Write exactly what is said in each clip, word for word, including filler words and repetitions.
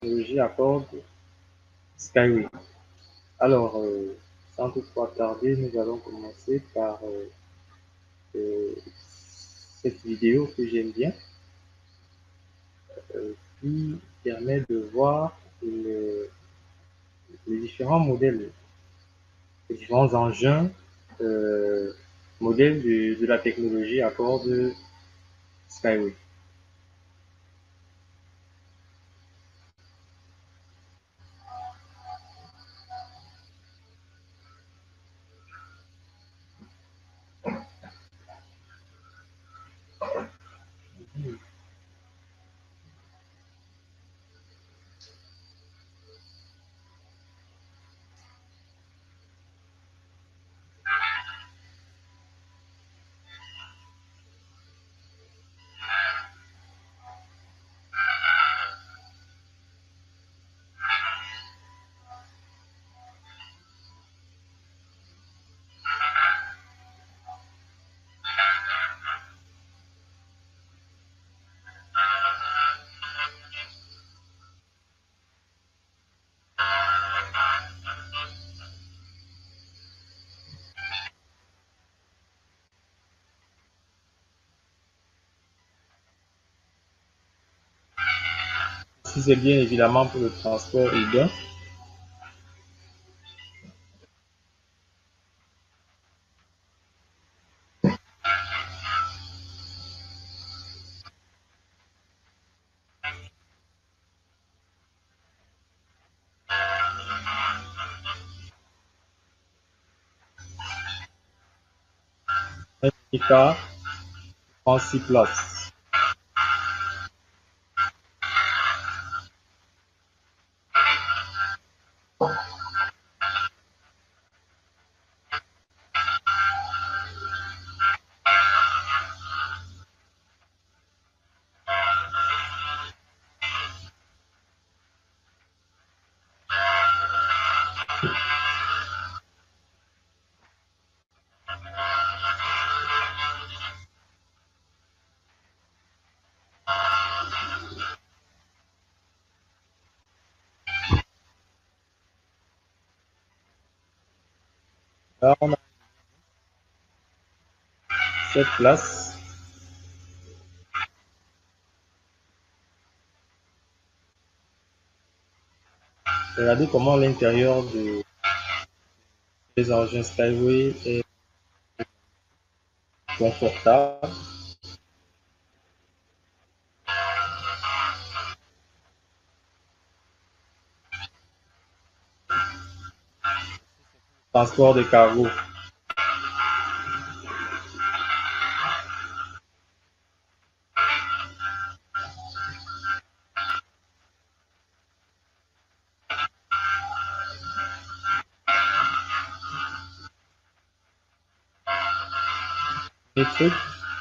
technologie accorde Skyway. Alors, euh, sans toutefois tarder, nous allons commencer par euh, euh, cette vidéo que j'aime bien, euh, qui permet de voir le- les différents modèles, les différents engins, euh, modèles de, de la technologie à bord de Skyway. Si c'est bien évidemment pour le transport urbain, un minicar prend six places. Là, on a sept places. Regardez comment l'intérieur de, des engins Skyway est confortable. Transport de cargo. Métrique.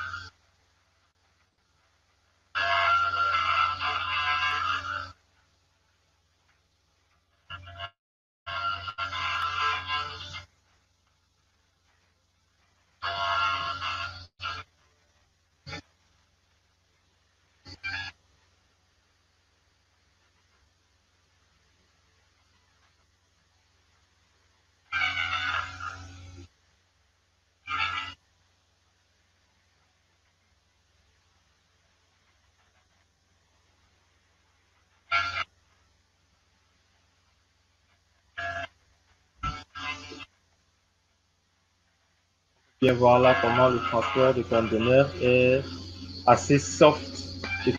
Bien voir là comment le transport de conteneurs est assez soft.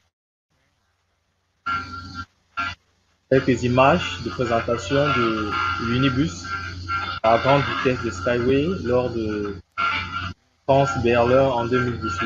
Quelques images de présentation de l'Unibus à grande vitesse de Skyway lors de France-Berlin en deux mille dix-huit.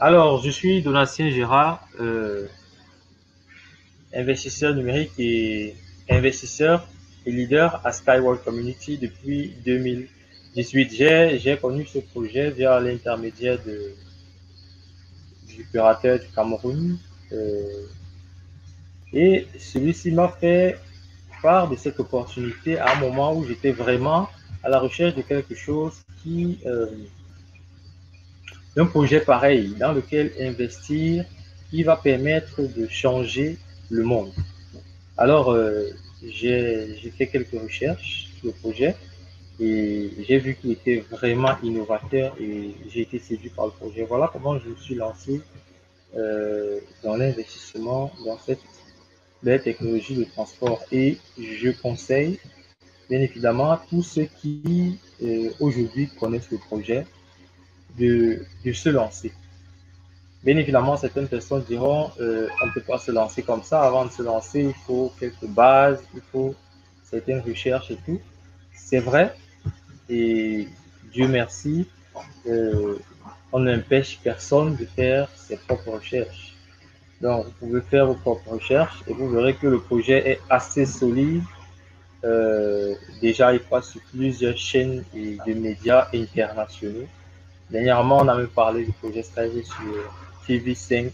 Alors, je suis Donatien Gérard, euh, investisseur numérique et investisseur et leader à Skyworld Community depuis deux mille dix-huit. J'ai, j'ai connu ce projet via l'intermédiaire de, du curateur du Cameroun euh, et celui-ci m'a fait part de cette opportunité à un moment où j'étais vraiment à la recherche de quelque chose qui, euh, d'un projet pareil dans lequel investir, qui va permettre de changer le monde. Alors, euh, j'ai fait quelques recherches sur le projet et j'ai vu qu'il était vraiment innovateur et j'ai été séduit par le projet. Voilà comment je me suis lancé euh, dans l'investissement dans cette belle technologie de transport. Et je conseille bien évidemment tous ceux qui euh, aujourd'hui connaissent le projet de, de se lancer. Bien évidemment, certaines personnes diront euh, on ne peut pas se lancer comme ça. Avant de se lancer, il faut quelques bases, il faut certaines recherches et tout. C'est vrai, et Dieu merci, euh, on n'empêche personne de faire ses propres recherches. Donc, vous pouvez faire vos propres recherches et vous verrez que le projet est assez solide. Euh, déjà, il passe sur plusieurs chaînes et de médias internationaux. Dernièrement, on a même parlé du projet Skyway sur T V cinq.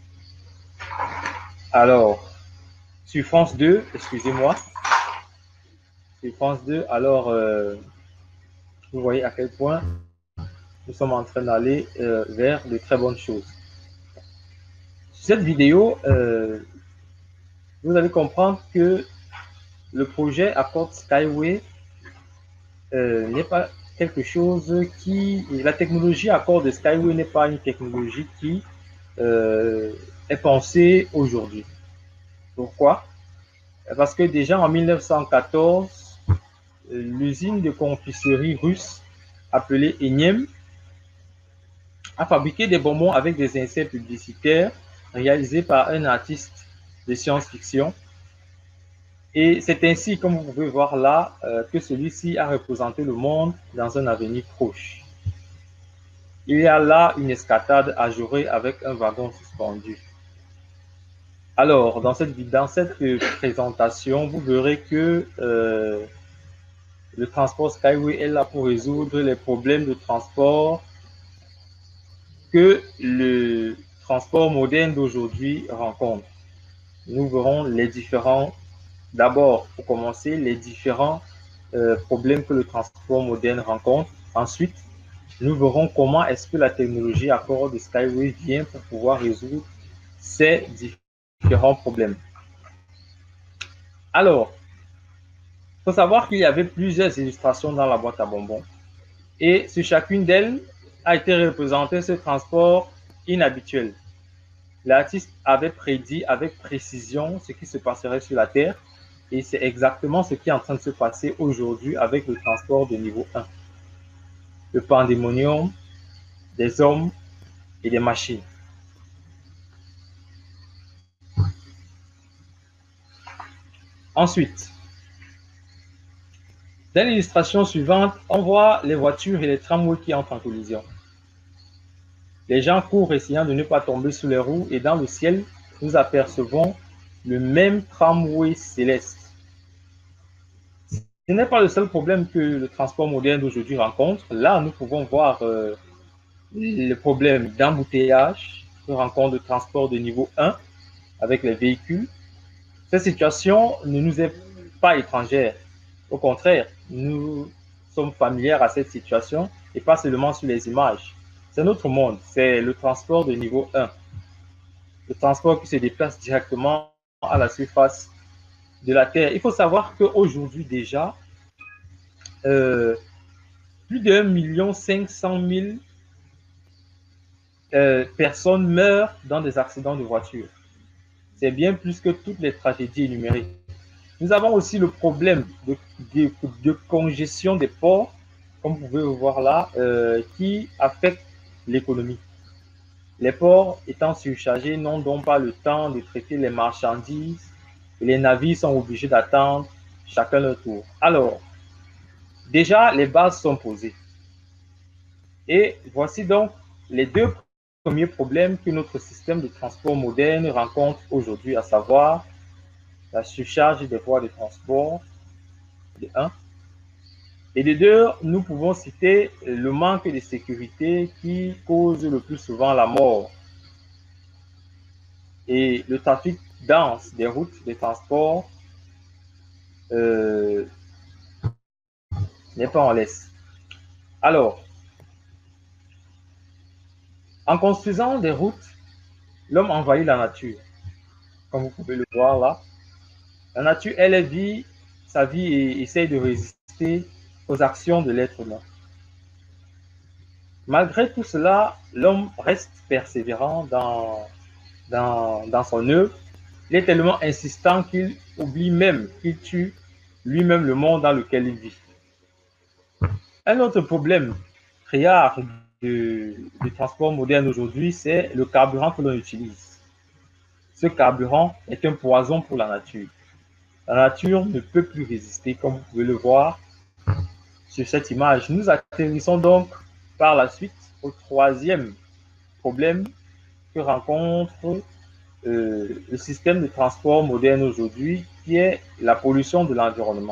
Alors, sur France deux, excusez-moi, sur France deux, alors, euh, vous voyez à quel point nous sommes en train d'aller euh, vers de très bonnes choses. Sur cette vidéo, euh, vous allez comprendre que le projet Accord Skyway euh, n'est pas quelque chose qui... La technologie Accord de Skyway n'est pas une technologie qui euh, est pensée aujourd'hui. Pourquoi? Parce que déjà en mille neuf cent quatorze, l'usine de confiserie russe appelée Enyem a fabriqué des bonbons avec des inserts publicitaires réalisés par un artiste de science-fiction. Et c'est ainsi, comme vous pouvez voir là, euh, que celui-ci a représenté le monde dans un avenir proche. Il y a là une escatade à jouer avec un wagon suspendu. Alors, dans cette, dans cette présentation, vous verrez que euh, le transport Skyway est là pour résoudre les problèmes de transport que le transport moderne d'aujourd'hui rencontre. Nous verrons les différents, d'abord, pour commencer, les différents euh, problèmes que le transport moderne rencontre. Ensuite, nous verrons comment est-ce que la technologie Accord de Skyway vient pour pouvoir résoudre ces différents problèmes. Alors, il faut savoir qu'il y avait plusieurs illustrations dans la boîte à bonbons et sur chacune d'elles a été représenté ce transport inhabituel. L'artiste avait prédit avec précision ce qui se passerait sur la Terre et c'est exactement ce qui est en train de se passer aujourd'hui avec le transport de niveau un. Le pandémonium des hommes et des machines. Ensuite, dans l'illustration suivante, on voit les voitures et les tramways qui entrent en collision. Les gens courent essayant de ne pas tomber sous les roues et dans le ciel, nous apercevons le même tramway céleste. Ce n'est pas le seul problème que le transport moderne d'aujourd'hui rencontre. Là, nous pouvons voir euh, le problème d'embouteillage que rencontre le transport de niveau un avec les véhicules. Cette situation ne nous est pas étrangère. Au contraire, nous sommes familiers à cette situation et pas seulement sur les images. C'est notre monde, c'est le transport de niveau un. Le transport qui se déplace directement à la surface de la Terre. Il faut savoir qu'aujourd'hui déjà, euh, plus d'un million cinq cent mille euh, personnes meurent dans des accidents de voiture. C'est bien plus que toutes les tragédies énumérées. Nous avons aussi le problème de, de, de congestion des ports, comme vous pouvez le voir là, euh, qui affecte l'économie. Les ports étant surchargés n'ont donc pas le temps de traiter les marchandises et les navires sont obligés d'attendre chacun leur tour. Alors, déjà, les bases sont posées. Et voici donc les deux premier problème que notre système de transport moderne rencontre aujourd'hui, à savoir la surcharge des voies de transport, de un. Et de deux, nous pouvons citer le manque de sécurité qui cause le plus souvent la mort. Et le trafic dense des routes de transport euh, n'est pas en laisse. Alors, en construisant des routes, l'homme envahit la nature. Comme vous pouvez le voir là, la nature, elle vit sa vie et essaye de résister aux actions de l'être humain. Malgré tout cela, l'homme reste persévérant dans, dans, dans son œuvre. Il est tellement insistant qu'il oublie même qu'il tue lui-même le monde dans lequel il vit. Un autre problème criard du, du transport moderne aujourd'hui, c'est le carburant que l'on utilise. Ce carburant est un poison pour la nature. La nature ne peut plus résister, comme vous pouvez le voir sur cette image. Nous atterrissons donc par la suite au troisième problème que rencontre euh, le système de transport moderne aujourd'hui, qui est la pollution de l'environnement.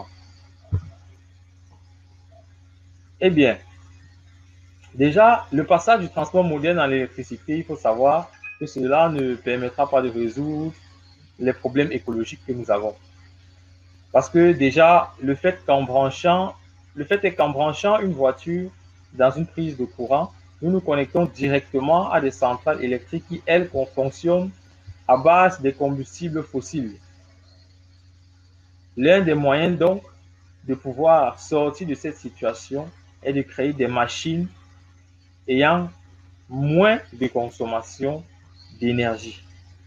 Eh bien, déjà, le passage du transport moderne à l'électricité, il faut savoir que cela ne permettra pas de résoudre les problèmes écologiques que nous avons. Parce que déjà, le fait qu'en branchant, le fait est qu'en branchant une voiture dans une prise de courant, nous nous connectons directement à des centrales électriques qui, elles, fonctionnent à base des combustibles fossiles. L'un des moyens, donc, de pouvoir sortir de cette situation est de créer des machines ayant moins de consommation d'énergie.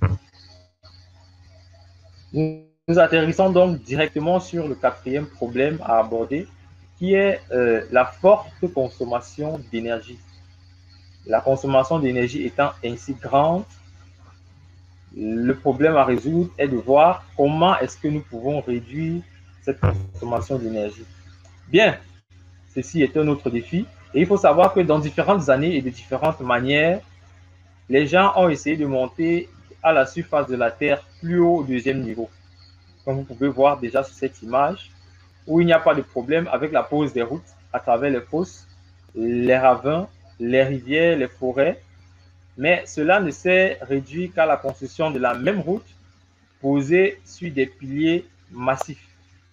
Nous, nous atterrissons donc directement sur le quatrième problème à aborder, qui est euh, la forte consommation d'énergie. La consommation d'énergie étant ainsi grande, le problème à résoudre est de voir comment est-ce que nous pouvons réduire cette consommation d'énergie. Bien, ceci est un autre défi. Et il faut savoir que dans différentes années et de différentes manières, les gens ont essayé de monter à la surface de la Terre plus haut au deuxième niveau. Comme vous pouvez voir déjà sur cette image, où il n'y a pas de problème avec la pose des routes à travers les fosses, les ravins, les rivières, les forêts. Mais cela ne s'est réduit qu'à la construction de la même route posée sur des piliers massifs.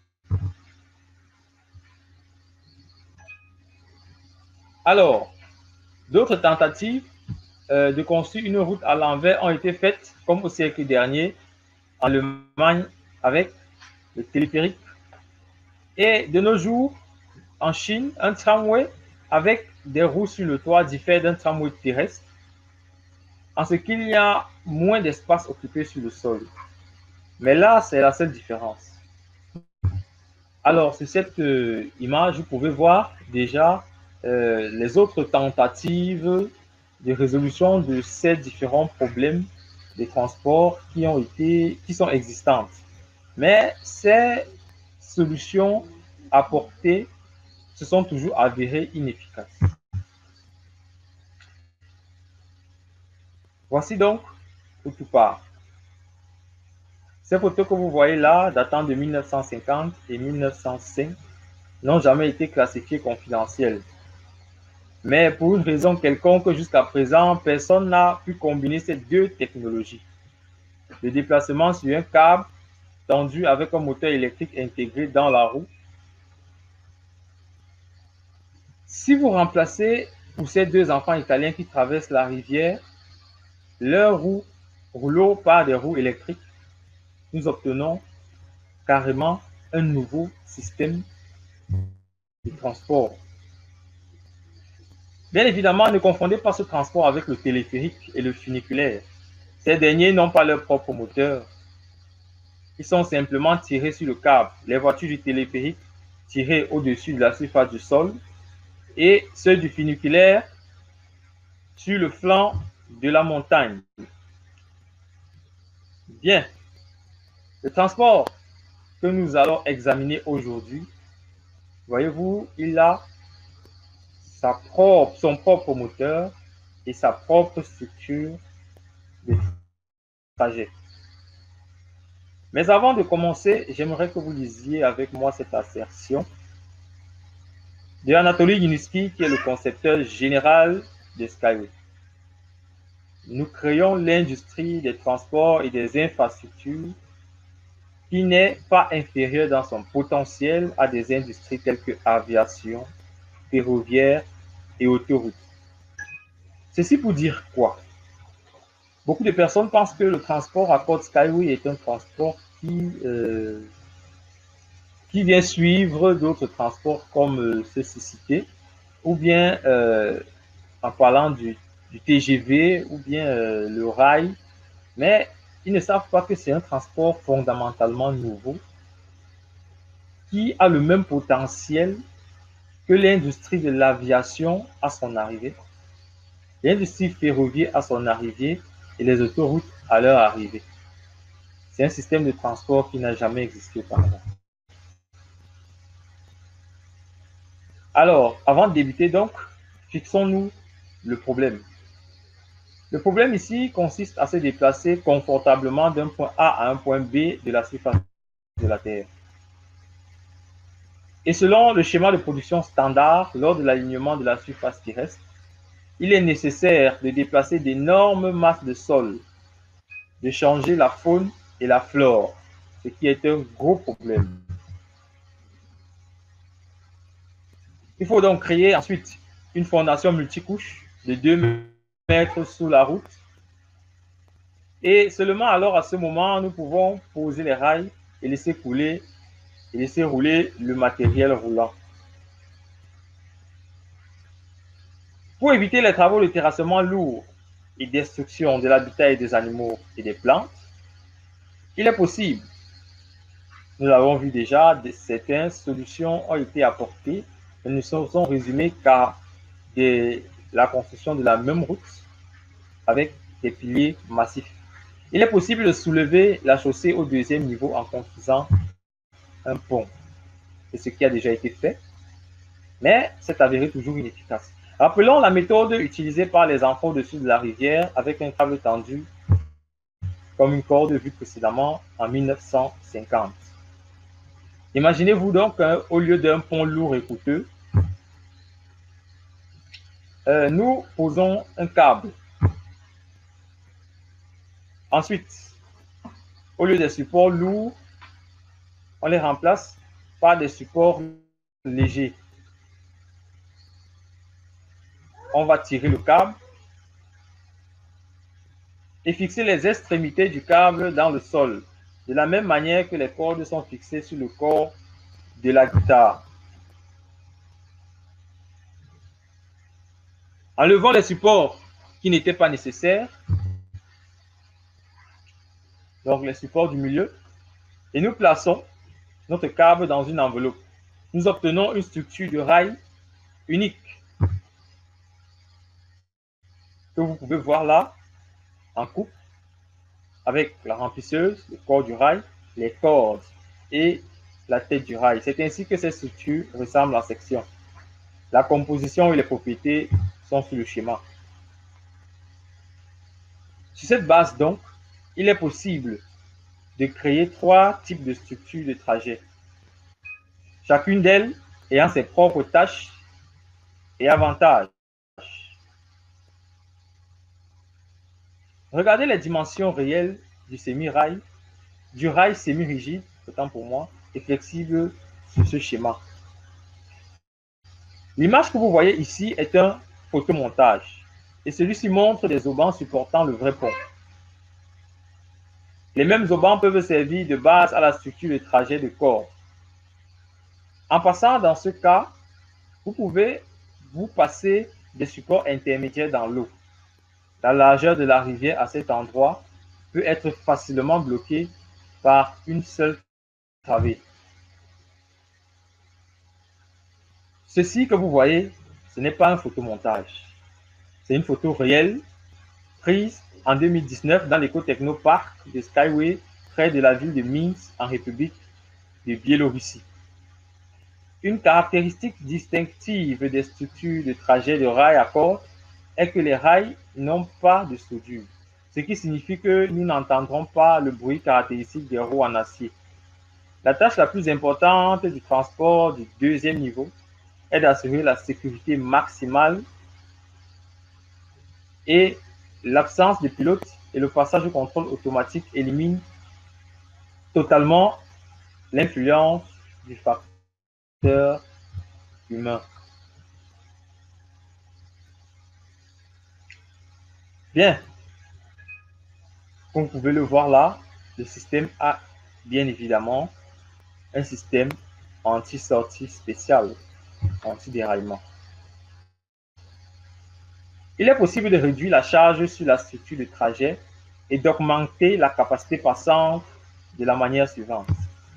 Alors, d'autres tentatives euh, de construire une route à l'envers ont été faites, comme au siècle dernier, en Allemagne, avec le téléphérique. Et de nos jours, en Chine, un tramway avec des roues sur le toit diffère d'un tramway terrestre, en ce qu'il y a moins d'espace occupé sur le sol. Mais là, c'est la seule différence. Alors, sur cette euh, image, vous pouvez voir déjà euh, les autres tentatives de résolution de ces différents problèmes de transport qui ont été, qui sont existantes. Mais ces solutions apportées se sont toujours avérées inefficaces. Voici donc où tout part. Ces photos que vous voyez là, datant de mille neuf cent cinquante et mille neuf cent cinq, n'ont jamais été classifiées confidentielles. Mais pour une raison quelconque, jusqu'à présent, personne n'a pu combiner ces deux technologies. Le déplacement sur un câble tendu avec un moteur électrique intégré dans la roue. Si vous remplacez pour ces deux enfants italiens qui traversent la rivière, leurs roues rouleaux par des roues électriques, nous obtenons carrément un nouveau système de transport. Bien évidemment, ne confondez pas ce transport avec le téléphérique et le funiculaire. Ces derniers n'ont pas leur propre moteur. Ils sont simplement tirés sur le câble. Les voitures du téléphérique tirées au-dessus de la surface du sol et ceux du funiculaire sur le flanc de la montagne. Bien. Le transport que nous allons examiner aujourd'hui, voyez-vous, il a sa propre, son propre moteur et sa propre structure de trajet. Mais avant de commencer, j'aimerais que vous lisiez avec moi cette assertion de Anatoly Yunusky, qui est le concepteur général de Skyway. Nous créons l'industrie des transports et des infrastructures qui n'est pas inférieure dans son potentiel à des industries telles que aviation, ferroviaire et autoroute. Ceci pour dire quoi? Beaucoup de personnes pensent que le transport à code Skyway est un transport qui, euh, qui vient suivre d'autres transports comme euh, ceux-ci cités, ou bien euh, en parlant du, du T G V, ou bien euh, le rail, mais ils ne savent pas que c'est un transport fondamentalement nouveau qui a le même potentiel que l'industrie de l'aviation à son arrivée, l'industrie ferroviaire à son arrivée et les autoroutes à leur arrivée. C'est un système de transport qui n'a jamais existé auparavant. Alors, avant de débuter donc, fixons-nous le problème. Le problème ici consiste à se déplacer confortablement d'un point A à un point B de la surface de la Terre. Et selon le schéma de production standard, lors de l'alignement de la surface terrestre, il est nécessaire de déplacer d'énormes masses de sol, de changer la faune et la flore, ce qui est un gros problème. Il faut donc créer ensuite une fondation multicouche de deux mètres sous la route. Et seulement alors à ce moment, nous pouvons poser les rails et laisser couler et laisser rouler le matériel roulant. Pour éviter les travaux de terrassement lourds et destruction de l'habitat et des animaux et des plantes, il est possible, nous l'avons vu déjà, certaines solutions ont été apportées, elles ne sont résumées qu'à la construction de la même route avec des piliers massifs. Il est possible de soulever la chaussée au deuxième niveau en construisant un pont. C'est ce qui a déjà été fait, mais c'est avéré toujours inefficace. Rappelons la méthode utilisée par les enfants au-dessus de la rivière avec un câble tendu comme une corde vue précédemment en mille neuf cent cinquante. Imaginez-vous donc qu'au lieu d'un pont lourd et coûteux, euh, nous posons un câble. Ensuite, au lieu des supports lourds, on les remplace par des supports légers. On va tirer le câble et fixer les extrémités du câble dans le sol, de la même manière que les cordes sont fixées sur le corps de la guitare. En levant les supports qui n'étaient pas nécessaires, donc les supports du milieu, et nous plaçons notre câble dans une enveloppe. Nous obtenons une structure de rail unique que vous pouvez voir là en coupe avec la remplisseuse, le corps du rail, les cordes et la tête du rail. C'est ainsi que cette structure ressemble en section. La composition et les propriétés sont sur le schéma. Sur cette base donc, il est possible de créer trois types de structures de trajet, chacune d'elles ayant ses propres tâches et avantages. Regardez les dimensions réelles du semi-rail, du rail semi-rigide, autant pour moi, et flexible sur ce schéma. L'image que vous voyez ici est un photomontage, et celui-ci montre des aubans supportant le vrai pont. Les mêmes aubans peuvent servir de base à la structure de trajet de cordes. En passant dans ce cas, vous pouvez vous passer des supports intermédiaires dans l'eau. La largeur de la rivière à cet endroit peut être facilement bloquée par une seule travée. Ceci que vous voyez, ce n'est pas un photomontage. C'est une photo réelle prise en deux mille dix-neuf dans l'éco-technoparc de Skyway près de la ville de Minsk en République de Biélorussie. Une caractéristique distinctive des structures de trajet de rail à cordes est que les rails n'ont pas de soudure, ce qui signifie que nous n'entendrons pas le bruit caractéristique des roues en acier. La tâche la plus importante du transport du deuxième niveau est d'assurer la sécurité maximale et l'absence de pilote et le passage au contrôle automatique élimine totalement l'influence du facteur humain. Bien, comme vous pouvez le voir là, le système a bien évidemment un système anti-sortie spécial, anti-déraillement. Il est possible de réduire la charge sur la structure de trajet et d'augmenter la capacité passante de la manière suivante,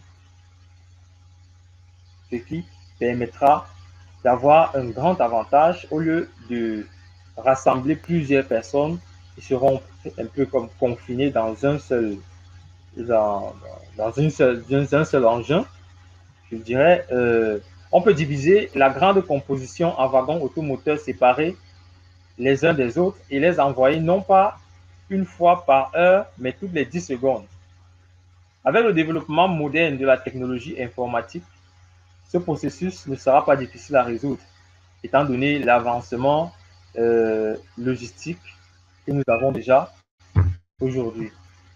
ce qui permettra d'avoir un grand avantage au lieu de rassembler plusieurs personnes qui seront un peu comme confinées dans un seul, dans, dans une seule, dans un seul engin. Je dirais, euh, on peut diviser la grande composition en wagons automoteurs séparés les uns des autres et les envoyer non pas une fois par heure, mais toutes les dix secondes. Avec le développement moderne de la technologie informatique, ce processus ne sera pas difficile à résoudre, étant donné l'avancement euh, logistique que nous avons déjà aujourd'hui.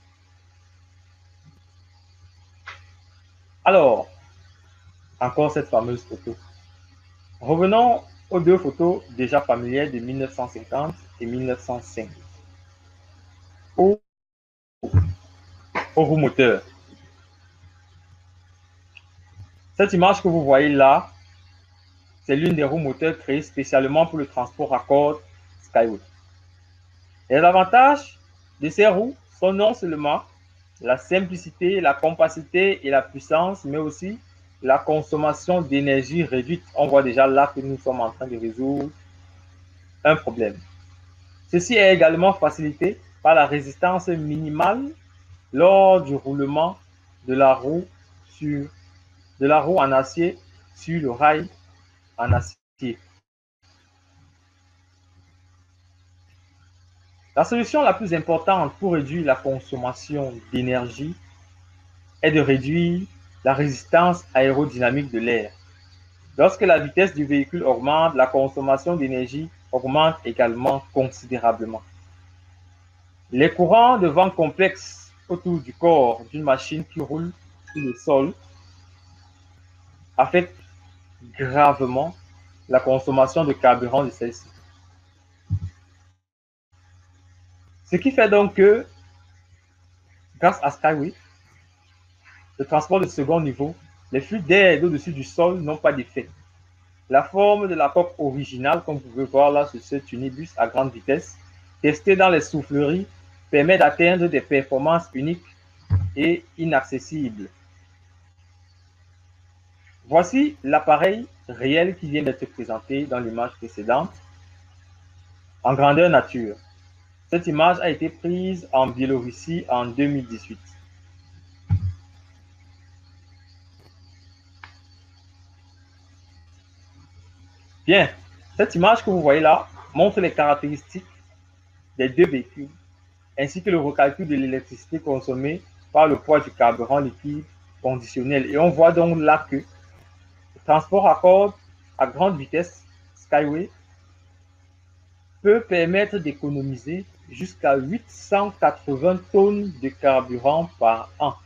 Alors, encore cette fameuse photo. Revenons aux deux photos déjà familières de mille neuf cent cinquante et mille neuf cent cinq. Aux, aux roues moteurs. Cette image que vous voyez là, c'est l'une des roues moteurs créées spécialement pour le transport à cordes Skyway. Les avantages de ces roues sont non seulement la simplicité, la compacité et la puissance, mais aussi la consommation d'énergie réduite. On voit déjà là que nous sommes en train de résoudre un problème. Ceci est également facilité par la résistance minimale lors du roulement de la roue, sur, de la roue en acier sur le rail en acier. La solution la plus importante pour réduire la consommation d'énergie est de réduire la résistance aérodynamique de l'air. Lorsque la vitesse du véhicule augmente, la consommation d'énergie augmente également considérablement. Les courants de vent complexes autour du corps d'une machine qui roule sur le sol affectent gravement la consommation de carburant de celle-ci. Ce qui fait donc que, grâce à Skyway, le transport de second niveau, les flux d'air au-dessus du sol n'ont pas d'effet. La forme de la coque originale, comme vous pouvez voir là sur ce tunnibus à grande vitesse, testé dans les souffleries, permet d'atteindre des performances uniques et inaccessibles. Voici l'appareil réel qui vient d'être présenté dans l'image précédente en grandeur nature. Cette image a été prise en Biélorussie en deux mille dix-huit. Bien, cette image que vous voyez là montre les caractéristiques des deux véhicules ainsi que le recalcul de l'électricité consommée par le poids du carburant liquide conditionnel. Et on voit donc là que le transport à cordes à grande vitesse Skyway peut permettre d'économiser jusqu'à huit cent quatre-vingts tonnes de carburant par an.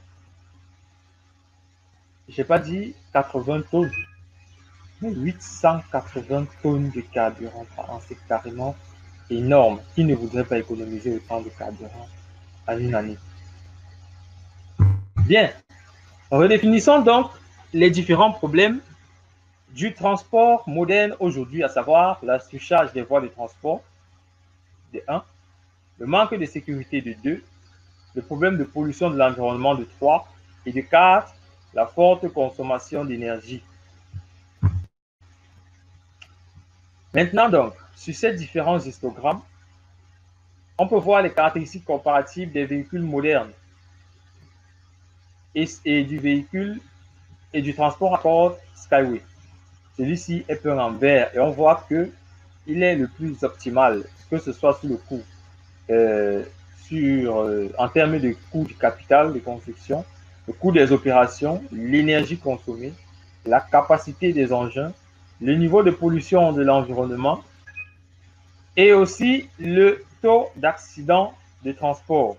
Je n'ai pas dit quatre-vingts tonnes, mais huit cent quatre-vingts tonnes de carburant par an, c'est carrément énorme. Qui ne voudrait pas économiser autant de carburant en une année? Bien, redéfinissons donc les différents problèmes du transport moderne aujourd'hui, à savoir la surcharge des voies de transport, de un, le manque de sécurité, de deux, le problème de pollution de l'environnement, de trois, et de quatre, la forte consommation d'énergie. Maintenant donc, sur ces différents histogrammes, on peut voir les caractéristiques comparatives des véhicules modernes et, et du véhicule et du transport à cordes Skyway. Celui-ci est peint en vert et on voit que il est le plus optimal, que ce soit sur le coût, euh, sur, euh, en termes de coût du capital de construction, le coût des opérations, l'énergie consommée, la capacité des engins, le niveau de pollution de l'environnement et aussi le taux d'accident de transport.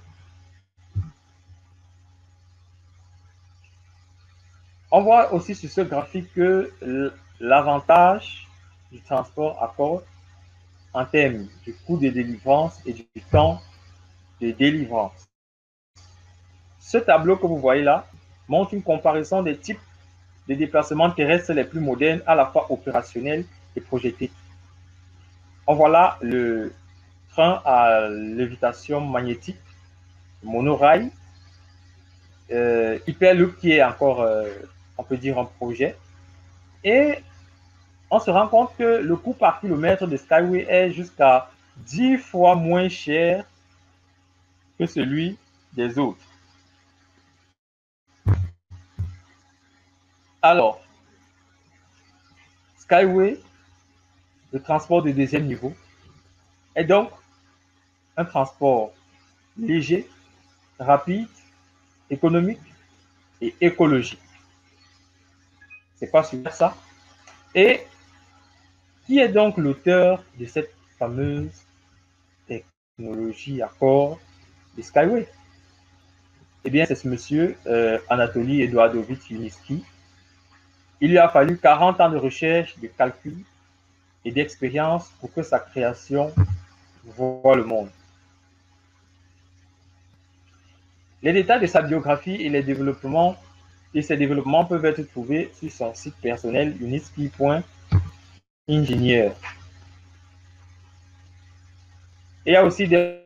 On voit aussi sur ce graphique que l'avantage du transport accorde en termes du coût de délivrance et du temps de délivrance. Ce tableau que vous voyez là montre une comparaison des types de déplacements terrestres les plus modernes, à la fois opérationnels et projetés. On voit là le train à lévitation magnétique, le monorail, euh, Hyperloop qui est encore, euh, on peut dire, un projet. Et on se rend compte que le coût par kilomètre de Skyway est jusqu'à dix fois moins cher que celui des autres. Alors, Skyway, le transport de deuxième niveau, est donc un transport léger, rapide, économique et écologique. C'est pas super ça. Et qui est donc l'auteur de cette fameuse technologie à corps de Skyway? Eh bien, c'est ce monsieur, euh, Anatoly Eduardovich Yuniski. Il lui a fallu quarante ans de recherche, de calcul et d'expérience pour que sa création voie le monde. Les détails de sa biographie et les développements et ses développements peuvent être trouvés sur son site personnel yuniski point ingénieur. Et il y a aussi des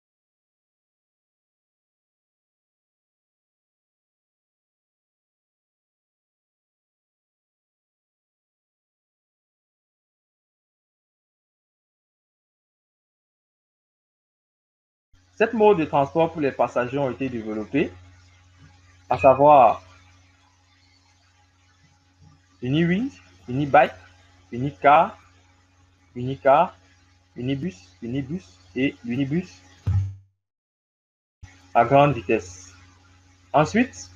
sept modes de transport pour les passagers ont été développés, à savoir Uniwings, Unibike, Unicar, Unicar, Unibus, Unibus et Unibus à grande vitesse. Ensuite,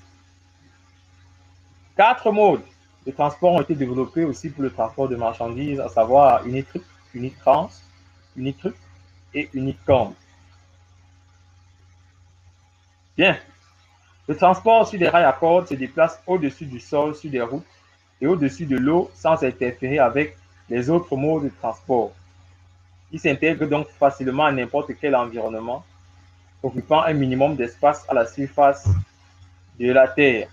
quatre modes de transport ont été développés aussi pour le transport de marchandises, à savoir Unitrip, Unitrans, Unitruck et Unicom. Bien. Le transport sur des rails à cordes se déplace au-dessus du sol, sur des routes et au-dessus de l'eau sans interférer avec les autres modes de transport. Il s'intègre donc facilement à n'importe quel environnement, occupant un minimum d'espace à la surface de la Terre.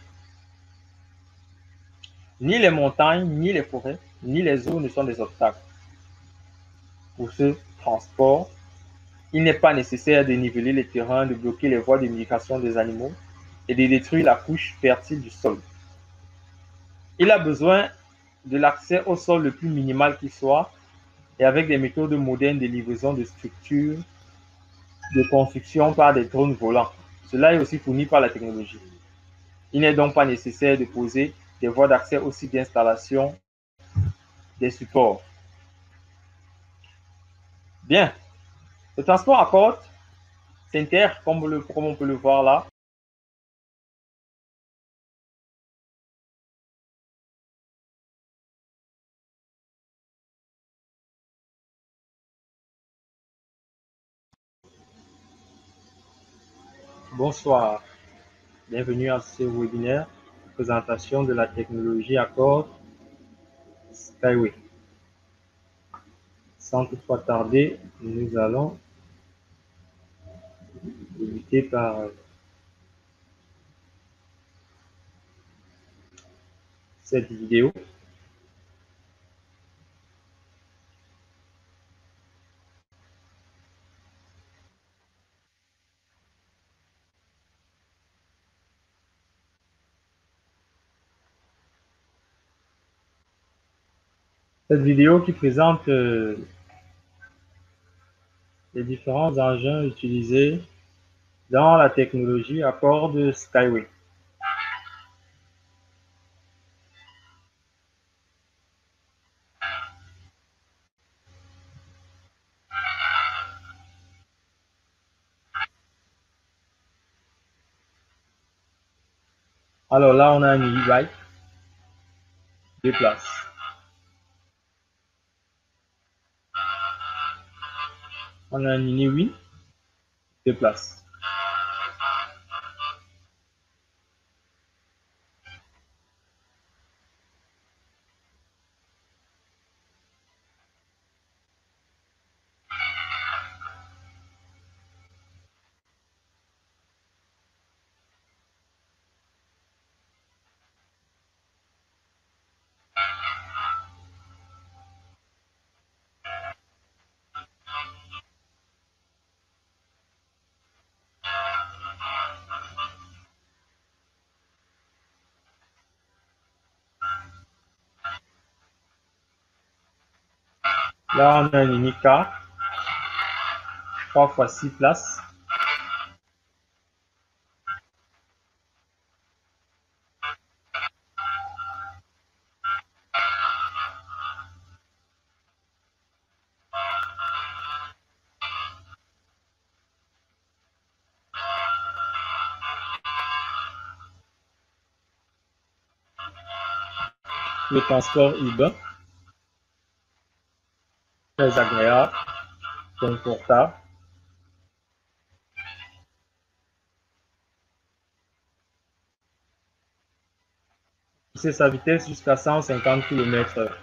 Ni les montagnes, ni les forêts, ni les eaux ne sont des obstacles. Pour ce transport, il n'est pas nécessaire de niveler les terrains, de bloquer les voies de migration des animaux et de détruire la couche fertile du sol. Il a besoin de l'accès au sol le plus minimal qui soit et avec des méthodes modernes de livraison de structures de construction par des drones volants. Cela est aussi fourni par la technologie. Il n'est donc pas nécessaire de poser des voies d'accès au site d'installation des supports. Bien, le transport à cordes s'intègre, comme, comme on peut le voir là, bonsoir, bienvenue à ce webinaire, présentation de la technologie à cordes Skyway. Sans toutefois tarder, nous allons débuter par cette vidéo. Cette vidéo qui présente euh, les différents engins utilisés dans la technologie à cordes Skyway. Alors là, on a un mini bike, deux places. On a un mini wheel, deux places. Là, on a un mini car, trois fois six places. Le transport urbain, très agréable, confortable. C'est sa vitesse jusqu'à cent cinquante kilomètres heure.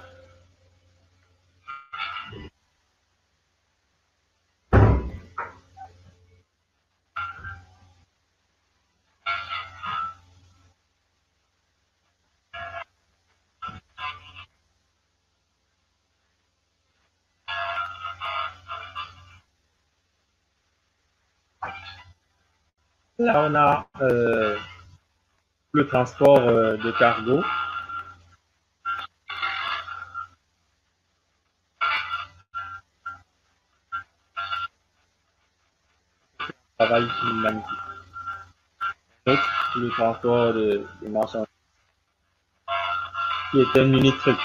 Là, on a euh, le transport euh, de cargo. Travail magnifique. Donc, le transport de, de marchandises, qui est un mini truck.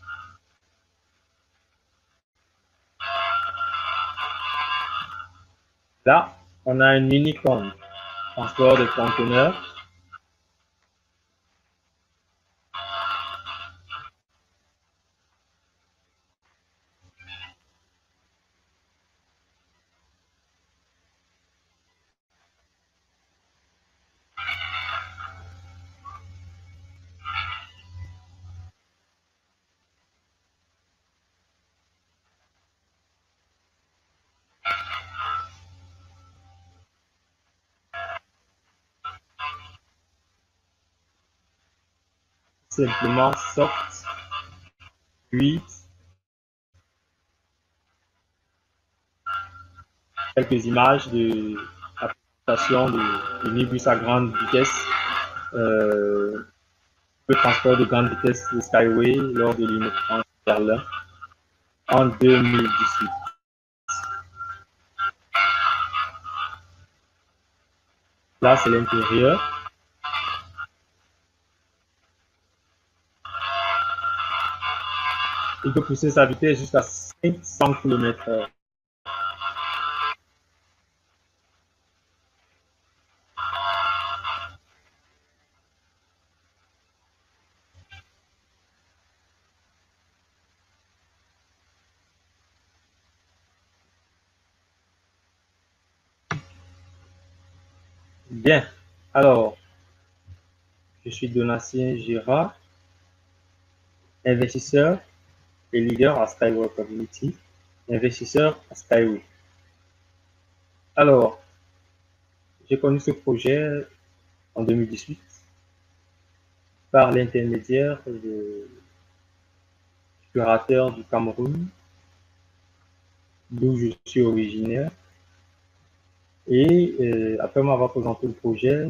Là, on a un mini con, transport de conteneurs. Simplement soft, huit, quelques images de la présentation de minibus à grande vitesse, euh, le transport de grande vitesse de Skyway lors de l'Île-de-France Berlin en deux mille dix-huit. Là, c'est l'intérieur. Il peut pousser sa vitesse jusqu'à cinq cents kilomètres heure. Bien. Alors, je suis Donatien Girard, investisseur et leader à Skyway Community, investisseur à Skyway. Alors, j'ai connu ce projet en deux mille dix-huit par l'intermédiaire de curateur du Cameroun, d'où je suis originaire. Et euh, après m'avoir présenté le projet,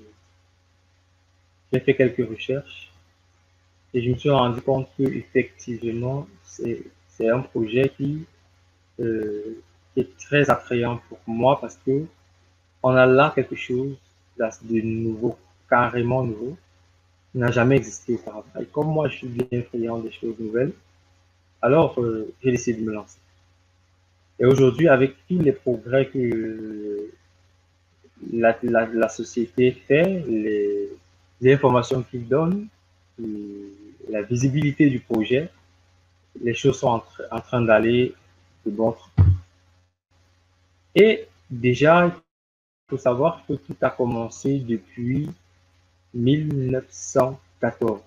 j'ai fait quelques recherches et je me suis rendu compte que effectivement c'est un projet qui, euh, qui est très attrayant pour moi parce que on a là quelque chose de nouveau, carrément nouveau, qui n'a jamais existé auparavant. Et comme moi je suis bien friand des choses nouvelles, alors euh, j'ai décidé de me lancer. Et aujourd'hui, avec tous les progrès que la, la, la société fait, les, les informations qu'il donne, la visibilité du projet, les choses sont en, en train d'aller de bon train. Et déjà, il faut savoir que tout a commencé depuis mille neuf cent quatorze.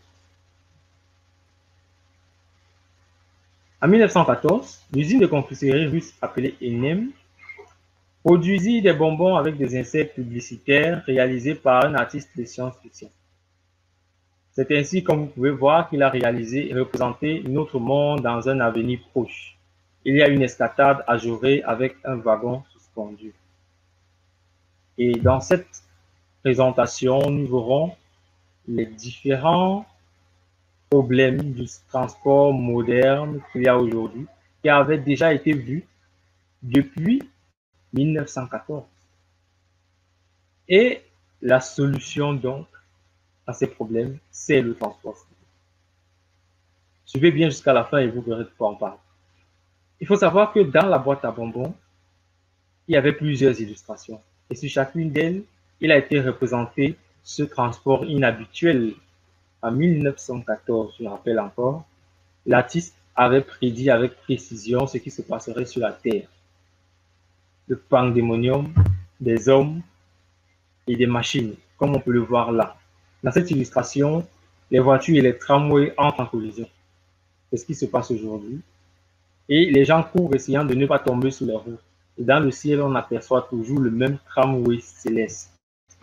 En mille neuf cent quatorze, l'usine de confiserie russe appelée Enem produisit des bonbons avec des insectes publicitaires réalisés par un artiste de science-fiction. C'est ainsi, comme vous pouvez voir, qu'il a réalisé et représenté notre monde dans un avenir proche. Il y a une escatade ajourée avec un wagon suspendu. Et dans cette présentation, nous verrons les différents problèmes du transport moderne qu'il y a aujourd'hui, qui avaient déjà été vus depuis mille neuf cent quatorze. Et la solution donc à ces problèmes, c'est le transport. Suivez bien jusqu'à la fin et vous verrez de quoi on parle. Il faut savoir que dans la boîte à bonbons, il y avait plusieurs illustrations. Et sur chacune d'elles, il a été représenté ce transport inhabituel. En mille neuf cent quatorze, je me rappelle encore, l'artiste avait prédit avec précision ce qui se passerait sur la Terre. Le pandémonium, des hommes et des machines, comme on peut le voir là. Dans cette illustration, les voitures et les tramways entrent en collision. C'est ce qui se passe aujourd'hui. Et les gens courent essayant de ne pas tomber sur les routes. Et dans le ciel, on aperçoit toujours le même tramway céleste.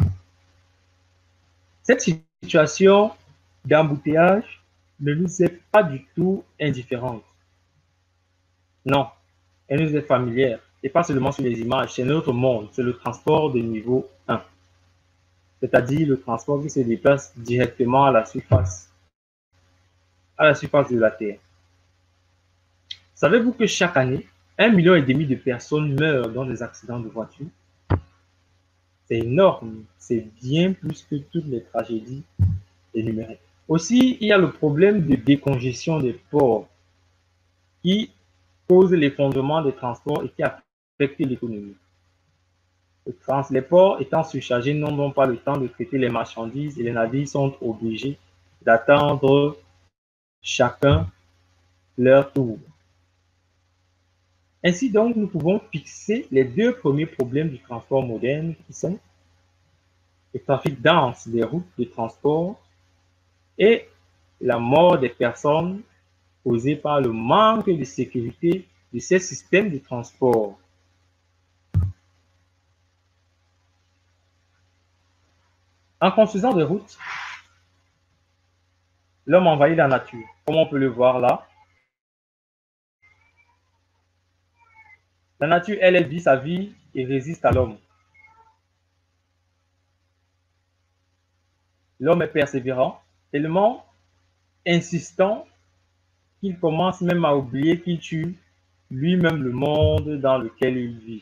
Cette situation d'embouteillage ne nous est pas du tout indifférente. Non, elle nous est familière. Et pas seulement sur les images, c'est notre monde, c'est le transport de niveau un. C'est-à-dire le transport qui se déplace directement à la surface, à la surface de la Terre. Savez-vous que chaque année, un million et demi de personnes meurent dans des accidents de voiture? C'est énorme, c'est bien plus que toutes les tragédies énumérées. Aussi, il y a le problème de décongestion des ports qui cause l'effondrement des transports et qui affecte l'économie. Les ports étant surchargés n'ont pas le temps de traiter les marchandises et les navires sont obligés d'attendre chacun leur tour. Ainsi donc, nous pouvons fixer les deux premiers problèmes du transport moderne qui sont le trafic dense des routes de transport et la mort des personnes causée par le manque de sécurité de ces systèmes de transport. En construisant des routes, l'homme envahit la nature, comme on peut le voir là. La nature, elle, elle vit sa vie et résiste à l'homme. L'homme est persévérant, tellement insistant qu'il commence même à oublier qu'il tue lui-même le monde dans lequel il vit.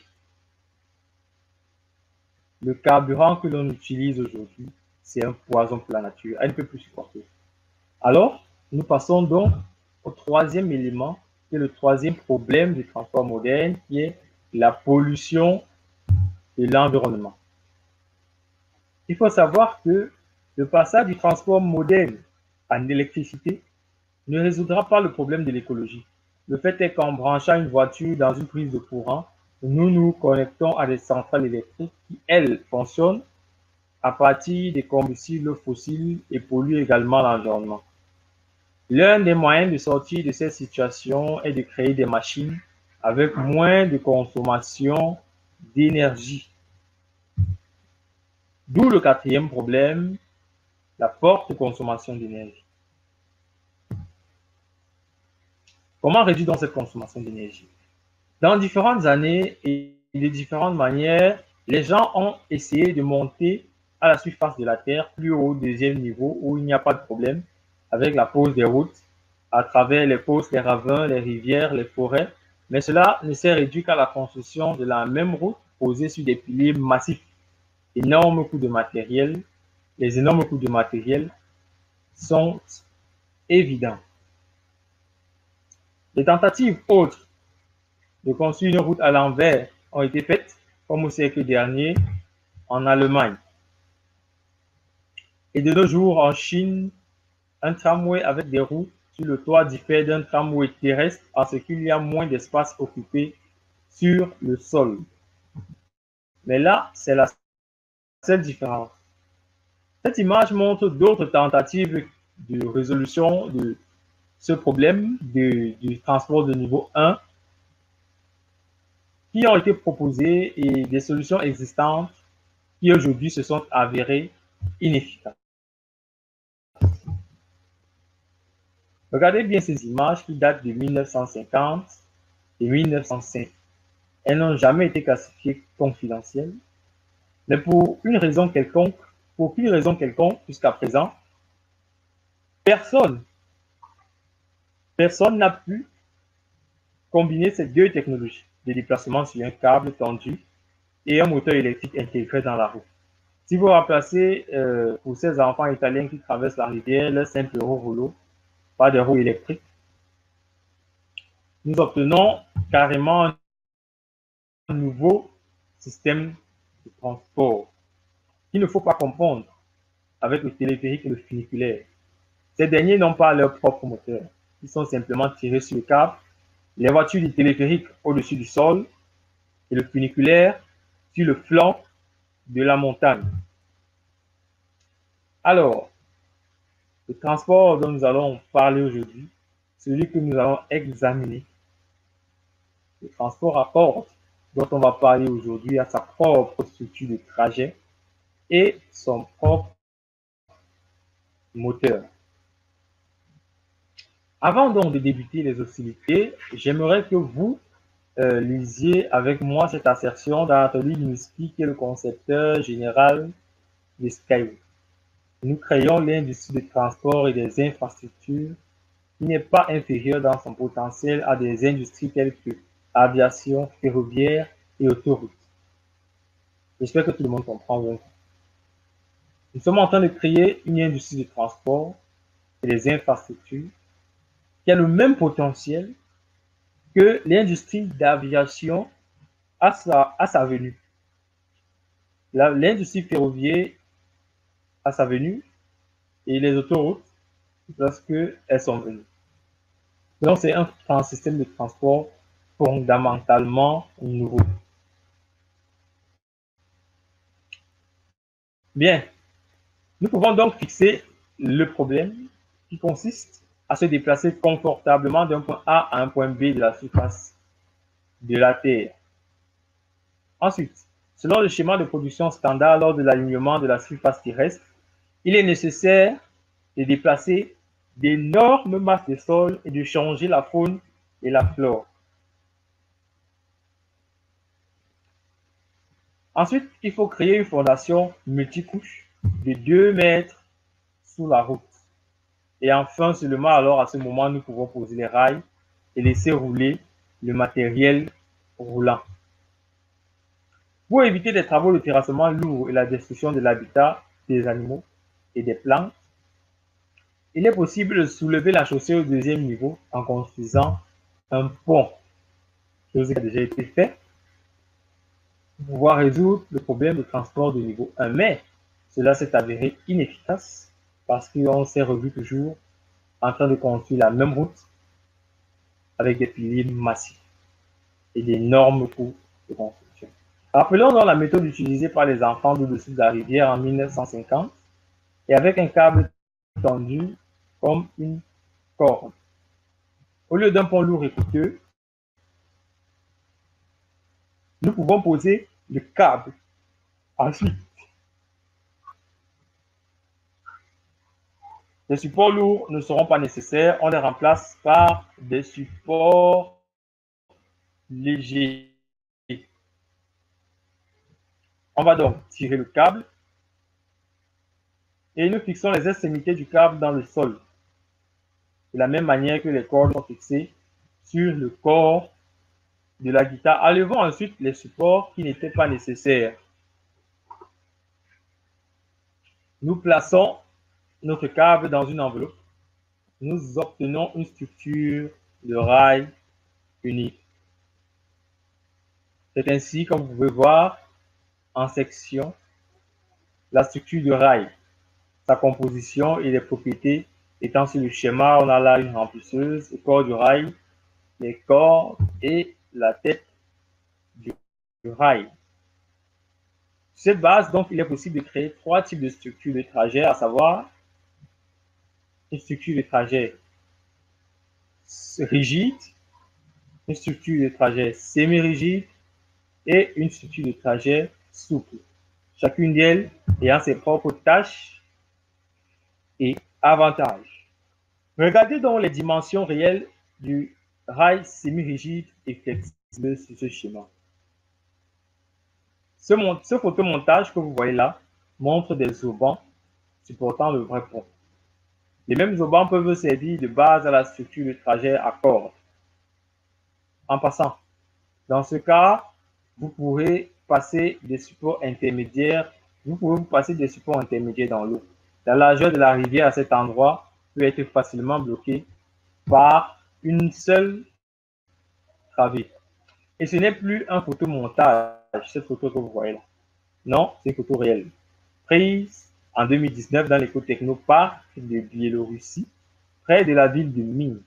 Le carburant que l'on utilise aujourd'hui, c'est un poison pour la nature. Elle ne peut plus supporter. Alors, nous passons donc au troisième élément, qui est le troisième problème du transport moderne, qui est la pollution de l'environnement. Il faut savoir que le passage du transport moderne en électricité ne résoudra pas le problème de l'écologie. Le fait est qu'en branchant une voiture dans une prise de courant, nous nous connectons à des centrales électriques qui, elles, fonctionnent à partir des combustibles fossiles et polluent également l'environnement. L'un des moyens de sortir de cette situation est de créer des machines avec moins de consommation d'énergie. D'où le quatrième problème, la forte consommation d'énergie. Comment réduire donc cette consommation d'énergie? Dans différentes années et de différentes manières, les gens ont essayé de monter à la surface de la Terre, plus haut, au deuxième niveau, où il n'y a pas de problème, avec la pose des routes, à travers les fosses, les ravins, les rivières, les forêts. Mais cela ne s'est réduit qu'à la construction de la même route posée sur des piliers massifs. Énormes coûts de matériel. Les énormes coûts de matériel sont évidents. Les tentatives autres de construire une route à l'envers ont été faites, comme au siècle dernier, en Allemagne. Et de nos jours, en Chine, un tramway avec des roues sur le toit diffère d'un tramway terrestre en ce qu'il y a moins d'espace occupé sur le sol. Mais là, c'est la seule différence. Cette image montre d'autres tentatives de résolution de ce problème de, du transport de niveau un qui ont été proposées et des solutions existantes qui aujourd'hui se sont avérées inefficaces. Regardez bien ces images qui datent de mille neuf cent cinquante et mille neuf cent cinq. Elles n'ont jamais été classifiées confidentielles, mais pour une raison quelconque, pour aucune raison quelconque jusqu'à présent, personne, personne n'a pu combiner ces deux technologies de déplacement sur un câble tendu et un moteur électrique intégré dans la roue. Si vous remplacez euh, pour ces enfants italiens qui traversent la rivière le simple roue rouleau par des roues électriques, nous obtenons carrément un nouveau système de transport qu'il ne faut pas confondre avec le téléphérique et le funiculaire. Ces derniers n'ont pas leur propre moteur. Ils sont simplement tirés sur le câble. Les voitures du téléphérique au-dessus du sol et le funiculaire sur le flanc de la montagne. Alors, le transport dont nous allons parler aujourd'hui, celui que nous allons examiner, le transport à corde dont on va parler aujourd'hui a sa propre structure de trajet et son propre moteur. Avant donc de débuter les hostilités, j'aimerais que vous euh, lisiez avec moi cette assertion d'Anatoly Linsky, qui est le concepteur général de Skyway. Nous créons l'industrie de transport et des infrastructures qui n'est pas inférieure dans son potentiel à des industries telles que aviation, ferroviaire et autoroute. J'espère que tout le monde comprend bien. Nous sommes en train de créer une industrie de transport et des infrastructures qui a le même potentiel que l'industrie d'aviation à sa, à sa venue. L'industrie ferroviaire à sa venue et les autoroutes lorsque elles sont venues. Donc, c'est un, un système de transport fondamentalement nouveau. Bien, nous pouvons donc fixer le problème qui consiste à se déplacer confortablement d'un point A à un point B de la surface de la Terre. Ensuite, selon le schéma de production standard lors de l'alignement de la surface terrestre, il est nécessaire de déplacer d'énormes masses de sol et de changer la faune et la flore. Ensuite, il faut créer une fondation multicouche de deux mètres sous la route. Et enfin, seulement alors à ce moment, nous pouvons poser les rails et laisser rouler le matériel roulant. Pour éviter des travaux de terrassement lourds et la destruction de l'habitat des animaux et des plantes, il est possible de soulever la chaussée au deuxième niveau en construisant un pont, chose qui a déjà été faite, pour pouvoir résoudre le problème de transport de niveau un. Mais cela s'est avéré inefficace parce qu'on s'est revu toujours en train de construire la même route avec des piliers massifs et d'énormes coûts de construction. Rappelons donc la méthode utilisée par les enfants d'au-dessus de la rivière en mille neuf cent cinquante et avec un câble tendu comme une corde. Au lieu d'un pont lourd et coûteux, nous pouvons poser le câble. Ensuite, les supports lourds ne seront pas nécessaires, on les remplace par des supports légers. On va donc tirer le câble et nous fixons les extrémités du câble dans le sol, de la même manière que les cordes sont fixées sur le corps de la guitare. Enlevons ensuite les supports qui n'étaient pas nécessaires. Nous plaçons notre câble dans une enveloppe. Nous obtenons une structure de rail unique. C'est ainsi, comme vous pouvez voir en section, la structure de rail. sa composition et les propriétés étant sur le schéma. On a là une remplisseuse, le corps du rail, les cordes et la tête du, du rail. Sur cette base, donc, il est possible de créer trois types de structures de trajet, à savoir une structure de trajet rigide, une structure de trajet semi-rigide et une structure de trajet souple. Chacune d'elles ayant ses propres tâches et avantages. Regardez donc les dimensions réelles du rail semi-rigide et flexible sur ce schéma. Ce, ce photomontage que vous voyez là montre des aubans supportant le vrai pont. Les mêmes aubans peuvent servir de base à la structure de trajet à cordes. En passant, dans ce cas, vous pourrez passer des supports intermédiaires, vous pouvez vous passer des supports intermédiaires dans l'eau. La largeur de la rivière à cet endroit peut être facilement bloquée par une seule travée. Et ce n'est plus un photomontage, cette photo que vous voyez là. Non, c'est une photo réelle. Prise en deux mille dix-neuf dans l'éco-technoparc de Biélorussie, près de la ville de Minsk.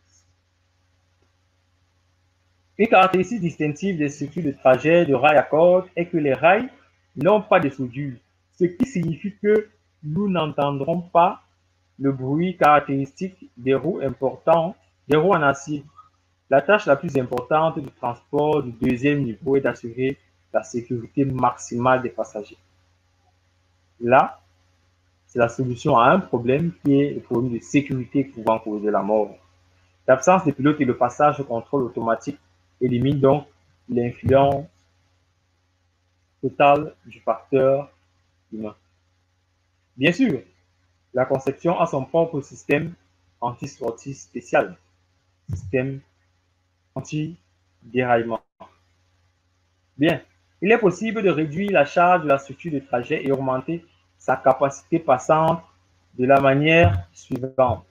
Une caractéristique distinctive des structures de trajet de rails à cordes est que les rails n'ont pas de soudure, ce qui signifie que nous n'entendrons pas le bruit caractéristique des roues importantes, des roues en acier. La tâche la plus importante du transport du deuxième niveau est d'assurer la sécurité maximale des passagers. Là, c'est la solution à un problème qui est le problème de sécurité pouvant causer la mort. L'absence de pilote et le passage au contrôle automatique élimine donc l'influence totale du facteur humain. Bien sûr, la conception a son propre système anti-sortie spécial, système anti-déraillement. Bien, il est possible de réduire la charge de la structure de trajet et augmenter sa capacité passante de la manière suivante.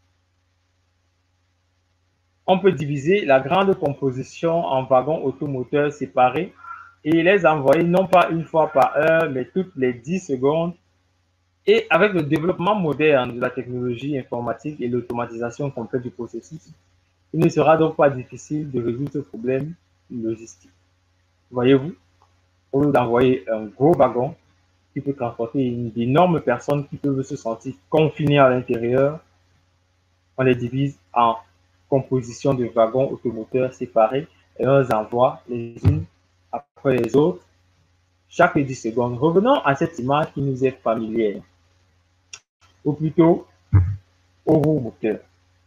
On peut diviser la grande composition en wagons automoteurs séparés et les envoyer non pas une fois par heure, mais toutes les dix secondes. Et avec le développement moderne de la technologie informatique et l'automatisation complète du processus, il ne sera donc pas difficile de résoudre ce problème logistique. Voyez-vous, au lieu d'envoyer un gros wagon qui peut transporter d'énormes personnes qui peuvent se sentir confinées à l'intérieur, on les divise en compositions de wagons automoteurs séparés et on les envoie les unes après les autres chaque dix secondes. Revenons à cette image qui nous est familière, ou plutôt au roues moteur.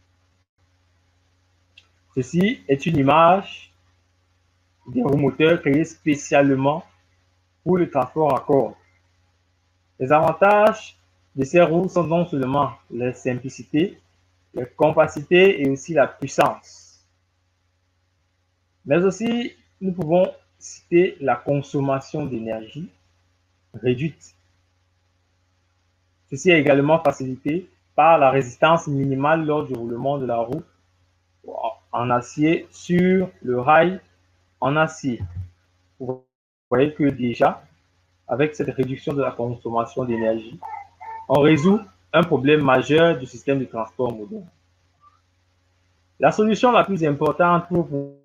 Ceci est une image des roues moteurs créées spécialement pour le transport à cordes. Les avantages de ces roues sont non seulement la simplicité, la compacité et aussi la puissance. Mais aussi, nous pouvons citer la consommation d'énergie réduite. Ceci est également facilité par la résistance minimale lors du roulement de la roue en acier sur le rail en acier. Vous voyez que déjà, avec cette réduction de la consommation d'énergie, on résout un problème majeur du système de transport moderne. La solution la plus importante pour vous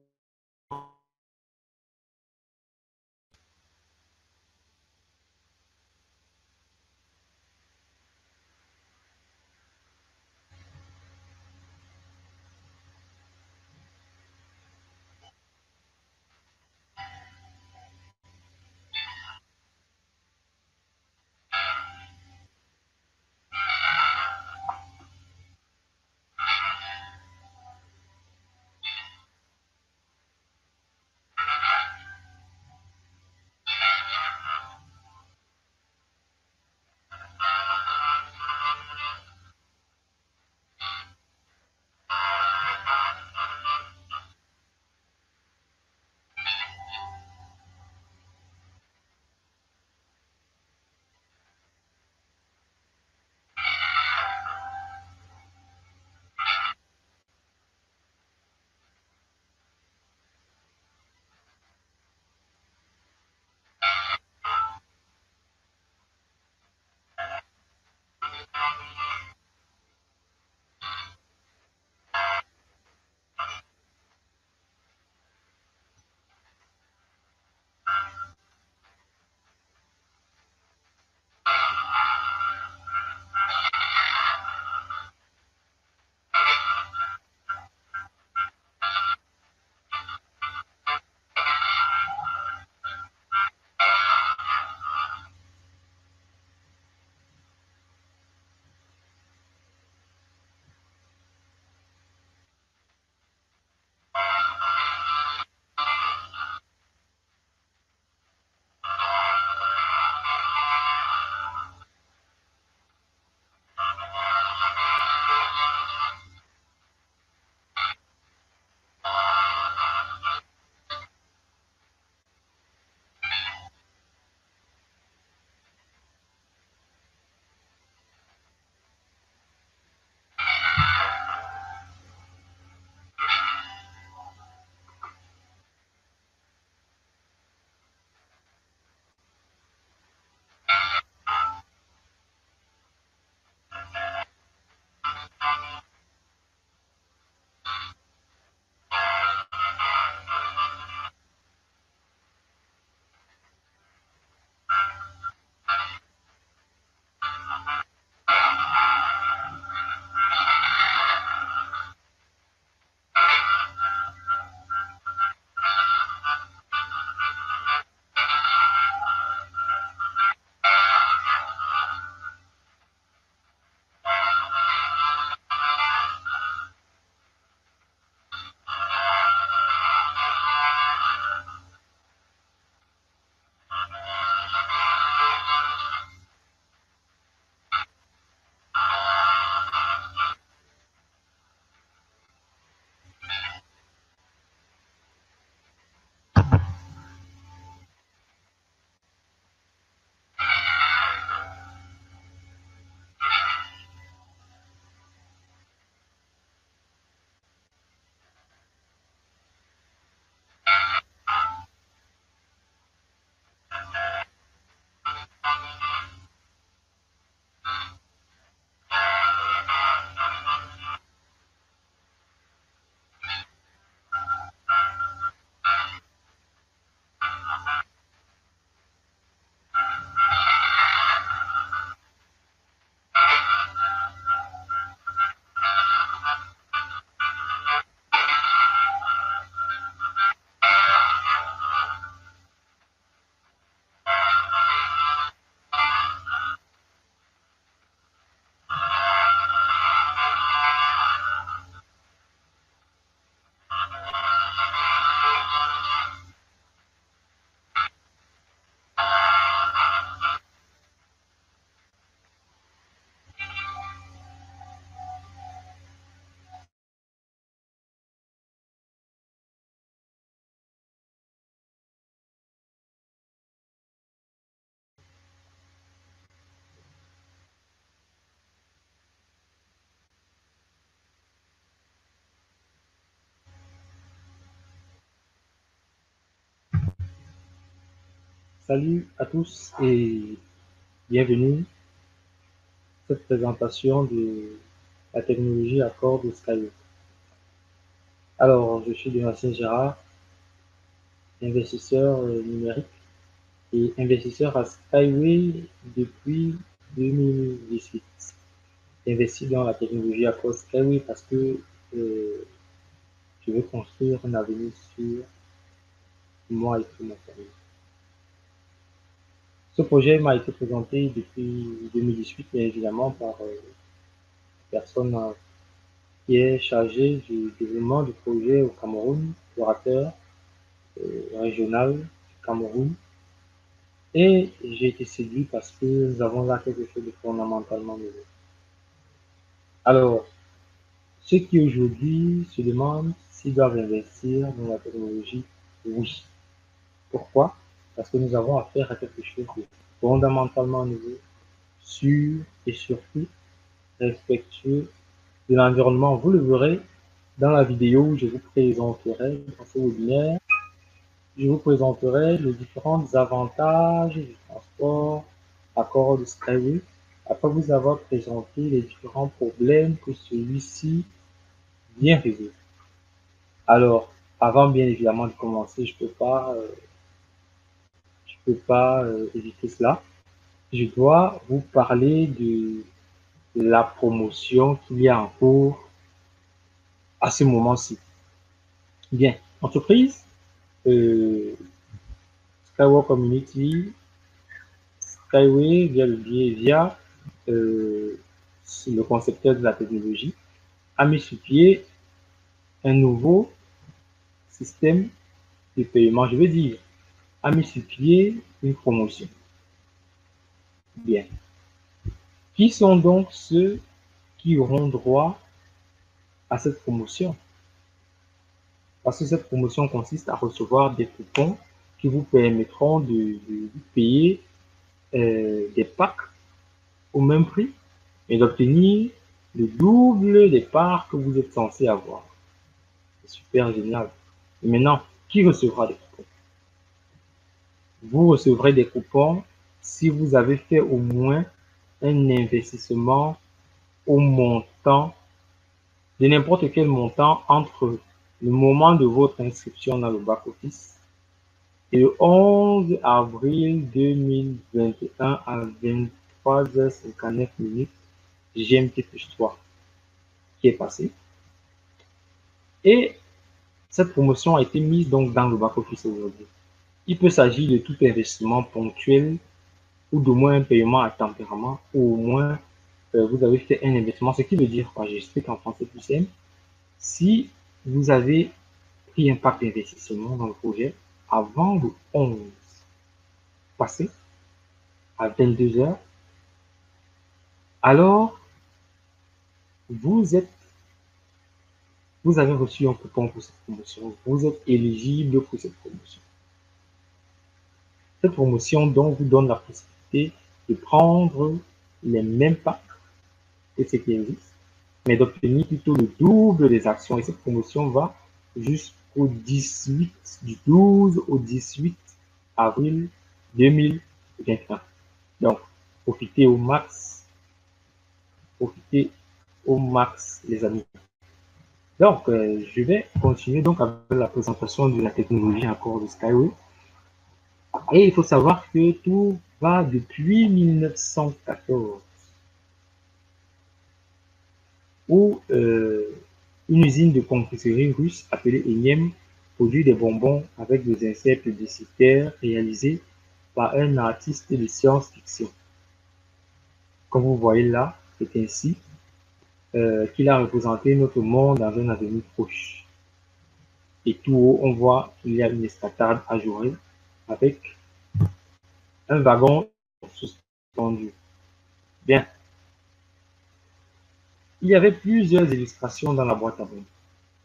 Salut à tous et bienvenue à cette présentation de la technologie à corps de Skyway. Alors, je suis Donatien Gérard, investisseur euh, numérique et investisseur à Skyway depuis deux mille dix-huit. J'investis dans la technologie à corps Skyway parce que euh, je veux construire un avenir sur moi et sur ma famille. Ce projet m'a été présenté depuis deux mille dix-huit, bien évidemment, par euh, personne euh, qui est chargé du développement du projet au Cameroun, opérateur euh, régional du Cameroun. Et j'ai été séduit parce que nous avons là quelque chose de fondamentalement nouveau. Alors, ceux qui aujourd'hui se demandent s'ils doivent investir dans la technologie, oui. Pourquoi? Parce que nous avons affaire à quelque chose de fondamentalement nouveau, sûr et surtout respectueux de l'environnement. Vous le verrez dans la vidéo où je vous présenterai dans ce webinaire. Je vous présenterai les différents avantages du transport à corps de Skyway après vous avoir présenté les différents problèmes que celui-ci vient résoudre. Alors, avant bien évidemment de commencer, je peux pas, euh, je peux pas euh, éviter cela. Je dois vous parler de, de la promotion qu'il y a en cours à ce moment-ci. Bien, entreprise, euh, Skyway Community, Skyway via le biais via euh, le concepteur de la technologie a mis sur pied un nouveau système de paiement, je veux dire, a mis sur pied une promotion. Bien. Qui sont donc ceux qui auront droit à cette promotion? Parce que cette promotion consiste à recevoir des coupons qui vous permettront de, de, de payer euh, des packs au même prix et d'obtenir le double des parts que vous êtes censé avoir. C'est super génial. Et maintenant, qui recevra des coupons? Vous recevrez des coupons si vous avez fait au moins un investissement au montant, de n'importe quel montant, entre le moment de votre inscription dans le back-office et le onze avril deux mille vingt et un à vingt-trois heures cinquante-neuf minutes G M T plus trois qui est passé. Et cette promotion a été mise donc dans le back-office aujourd'hui. Il peut s'agir de tout investissement ponctuel ou de moins un paiement à tempérament, ou au moins euh, vous avez fait un investissement. Ce qui veut dire quoi? J'explique en français plus simple. Si vous avez pris un pack d'investissement dans le projet avant le onze passé à vingt-deux heures, alors vous êtes vous avez reçu un coupon pour cette promotion. Vous êtes éligible pour cette promotion. Cette promotion donc vous donne la possibilité de prendre les mêmes packs que ce qui existe, mais d'obtenir plutôt le double des actions. Et cette promotion va jusqu'au dix-huit, du douze au dix-huit avril deux mille vingt et un. Donc, profitez au max, profitez au max, les amis. Donc, euh, je vais continuer donc avec la présentation de la technologie à corps de Skyway. Et il faut savoir que tout va depuis mille neuf cent quatorze, où euh, une usine de confiserie russe appelée Enyem produit des bonbons avec des inserts publicitaires réalisés par un artiste de science-fiction. Comme vous voyez là, c'est ainsi euh, qu'il a représenté notre monde dans un avenir proche. Et tout haut, on voit qu'il y a une estacade ajourée avec un wagon suspendu. Bien. Il y avait plusieurs illustrations dans la boîte à bonbons.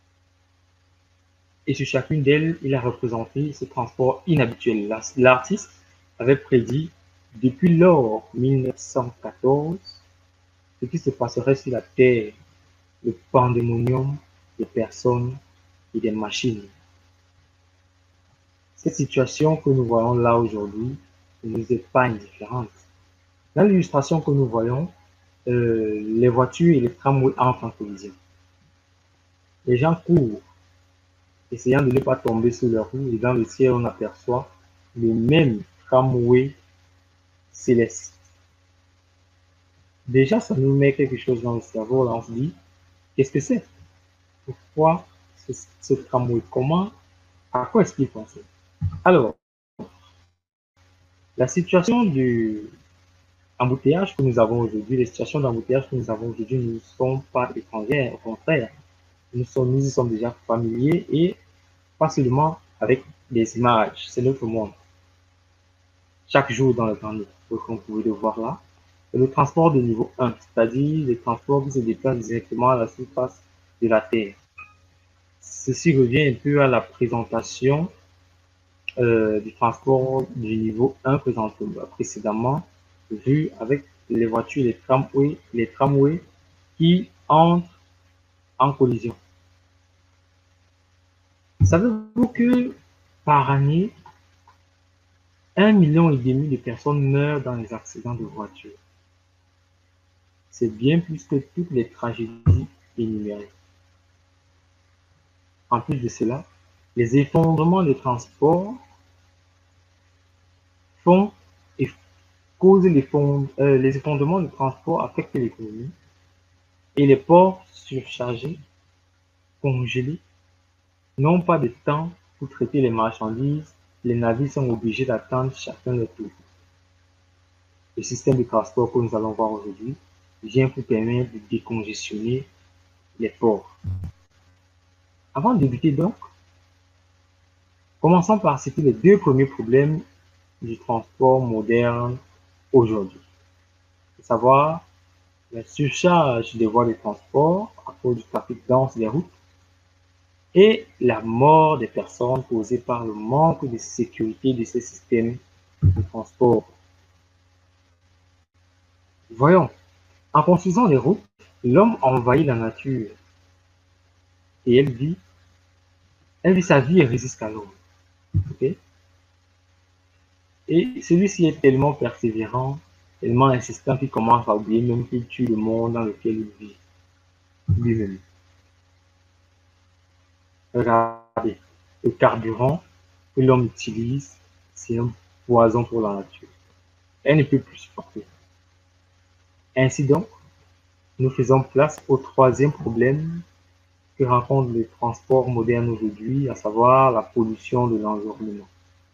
Et sur chacune d'elles, il a représenté ce transport inhabituel. L'artiste avait prédit depuis lors mille neuf cent quatorze ce qui se passerait sur la Terre, le pandémonium des personnes et des machines. Cette situation que nous voyons là aujourd'hui ne nous est pas indifférente. Dans l'illustration que nous voyons, euh, les voitures et les tramways entrent en collision. Les gens courent, essayant de ne pas tomber sur leur roue, et dans le ciel, on aperçoit le même tramway céleste. Déjà, ça nous met quelque chose dans le cerveau, là, on se dit, qu'est-ce que c'est? Pourquoi ce, ce tramway? Comment? À quoi est-ce qu'il pensait? Alors, la situation du embouteillage que nous avons aujourd'hui, les situations d'embouteillage que nous avons aujourd'hui ne sont pas étrangères, au contraire, nous, sommes, nous y sommes déjà familiers et pas seulement avec des images, c'est notre monde. Chaque jour dans le temps, comme vous pouvez le voir là, c'est le transport de niveau un, c'est-à-dire les transports qui se déplacent directement à la surface de la Terre. Ceci revient un peu à la présentation euh, du transport du niveau un précédemment vu avec les voitures, les tramways, les tramways qui entrent en collision. Savez-vous que par année, un million et demi de personnes meurent dans les accidents de voiture? C'est bien plus que toutes les tragédies énumérées. En plus de cela, les effondrements de transport font et causent les, euh, les effondrements de transport affectent l'économie et les ports surchargés, congelés, n'ont pas de temps pour traiter les marchandises. Les navires sont obligés d'attendre chacun leur tour. Le système de transport que nous allons voir aujourd'hui vient pour permettre de décongestionner les ports. Avant de débuter donc, commençons par citer les deux premiers problèmes du transport moderne aujourd'hui. À savoir la surcharge des voies de transport à cause du trafic dense des routes et la mort des personnes causée par le manque de sécurité de ces systèmes de transport. Voyons, en construisant les routes, l'homme envahit la nature et elle vit, elle vit sa vie et résiste à l'homme. Okay? Et celui-ci est tellement persévérant, tellement insistant qu'il commence à oublier même qu'il tue le monde dans lequel il vit lui-même. Regardez, le carburant que l'homme utilise, c'est un poison pour la nature. Elle ne peut plus supporter. Ainsi donc, nous faisons place au troisième problème que rencontre le transport moderne aujourd'hui, à savoir la pollution de l'environnement.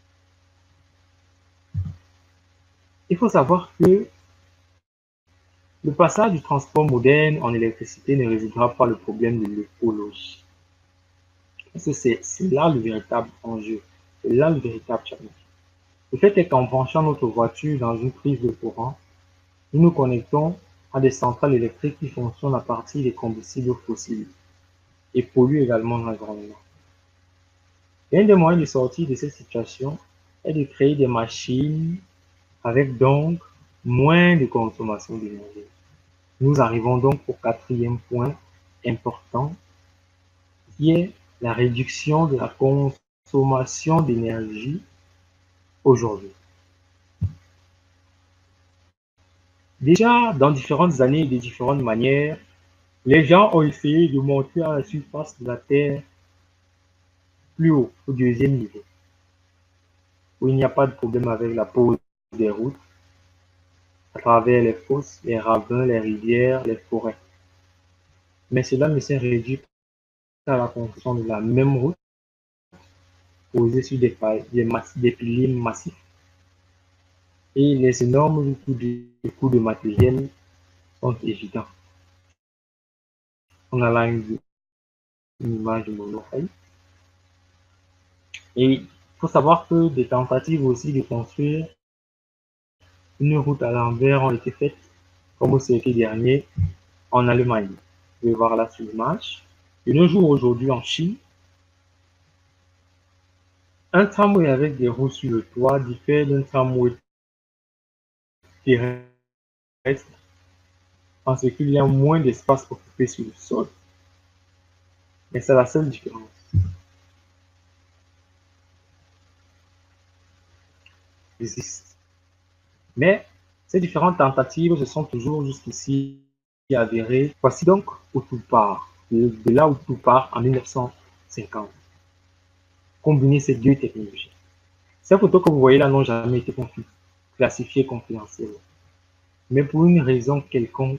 Il faut savoir que le passage du transport moderne en électricité ne résoudra pas le problème de l'écologie. Parce que c'est là le véritable enjeu, c'est là le véritable challenge. Le fait est qu'en branchant notre voiture dans une prise de courant, nous nous connectons à des centrales électriques qui fonctionnent à partir des combustibles fossiles et polluent également l'environnement. L'un des moyens de sortir de cette situation est de créer des machines avec donc moins de consommation d'énergie. Nous arrivons donc au quatrième point important qui est la réduction de la consommation d'énergie aujourd'hui. Déjà, dans différentes années et de différentes manières, les gens ont essayé de monter à la surface de la Terre plus haut, au deuxième niveau, où il n'y a pas de problème avec la pose des routes, à travers les fosses, les ravins, les rivières, les forêts. Mais cela ne s'est réduit qu'à la construction de la même route, posée sur des, des, des piliers massifs. Et les énormes coûts de, coûts de matériel sont évidents. On a là une, une image de monorail. Et il faut savoir que des tentatives aussi de construire une route à l'envers ont été faites, comme au siècle dernier, en Allemagne. Vous pouvez voir là sur l'image. De nos jours, aujourd'hui, en Chine, un tramway avec des roues sur le toit diffère d'un tramway terrestre parce qu'il y a moins d'espace occupé sur le sol. Mais c'est la seule différence. Existe. Mais ces différentes tentatives se sont toujours jusqu'ici avérées. Voici donc où tout part, de, de là où tout part en mille neuf cent cinquante. Combiner ces deux technologies. Ces photos que vous voyez là n'ont jamais été classifiées confidentiellement. Mais pour une raison quelconque,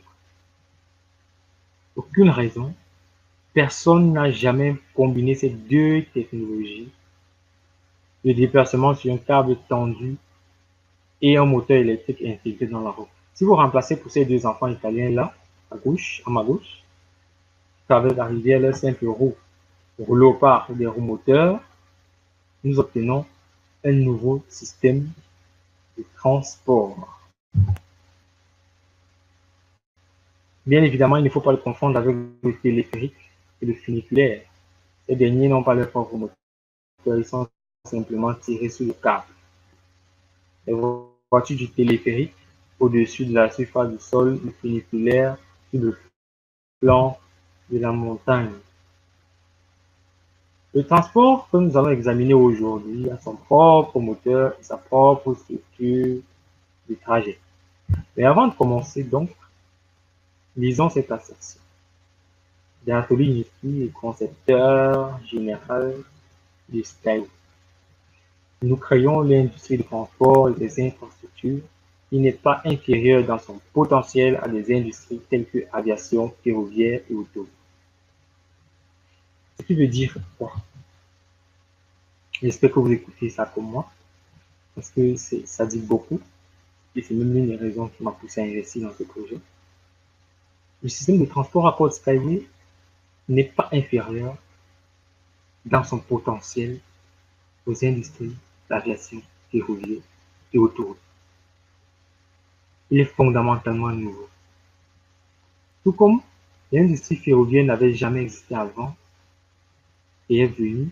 aucune raison, personne n'a jamais combiné ces deux technologies, le déplacement sur un câble tendu et un moteur électrique intégré dans la roue. Si vous remplacez pour ces deux enfants italiens là, à gauche, à ma gauche, avec la rivière leur simple roue, rouleau par des roues moteurs, nous obtenons un nouveau système de transport. Bien évidemment, il ne faut pas le confondre avec le téléphérique et le funiculaire. Ces derniers n'ont pas leur propre moteur, ils sont simplement tirés sur le câble. Les voitures du téléphérique au-dessus de la surface du sol, le funiculaire sur le flanc de la montagne. Le transport que nous allons examiner aujourd'hui a son propre moteur et sa propre structure de trajet. Mais avant de commencer donc, lisons cette assertion. D'Anthony Iniski, le concepteur général du Skyway. Nous créons l'industrie du transport et des infrastructures qui n'est pas inférieure dans son potentiel à des industries telles que aviation, ferroviaire et auto. Ce qui veut dire quoi? J'espère que vous écoutez ça comme moi, parce que ça dit beaucoup, et c'est même une des raisons qui m'a poussé à investir dans ce projet. Le système de transport à code Skyway n'est pas inférieur dans son potentiel aux industries d'aviation, ferroviaire et autoroute. Il est fondamentalement nouveau. Tout comme l'industrie ferroviaire n'avait jamais existé avant et est venue,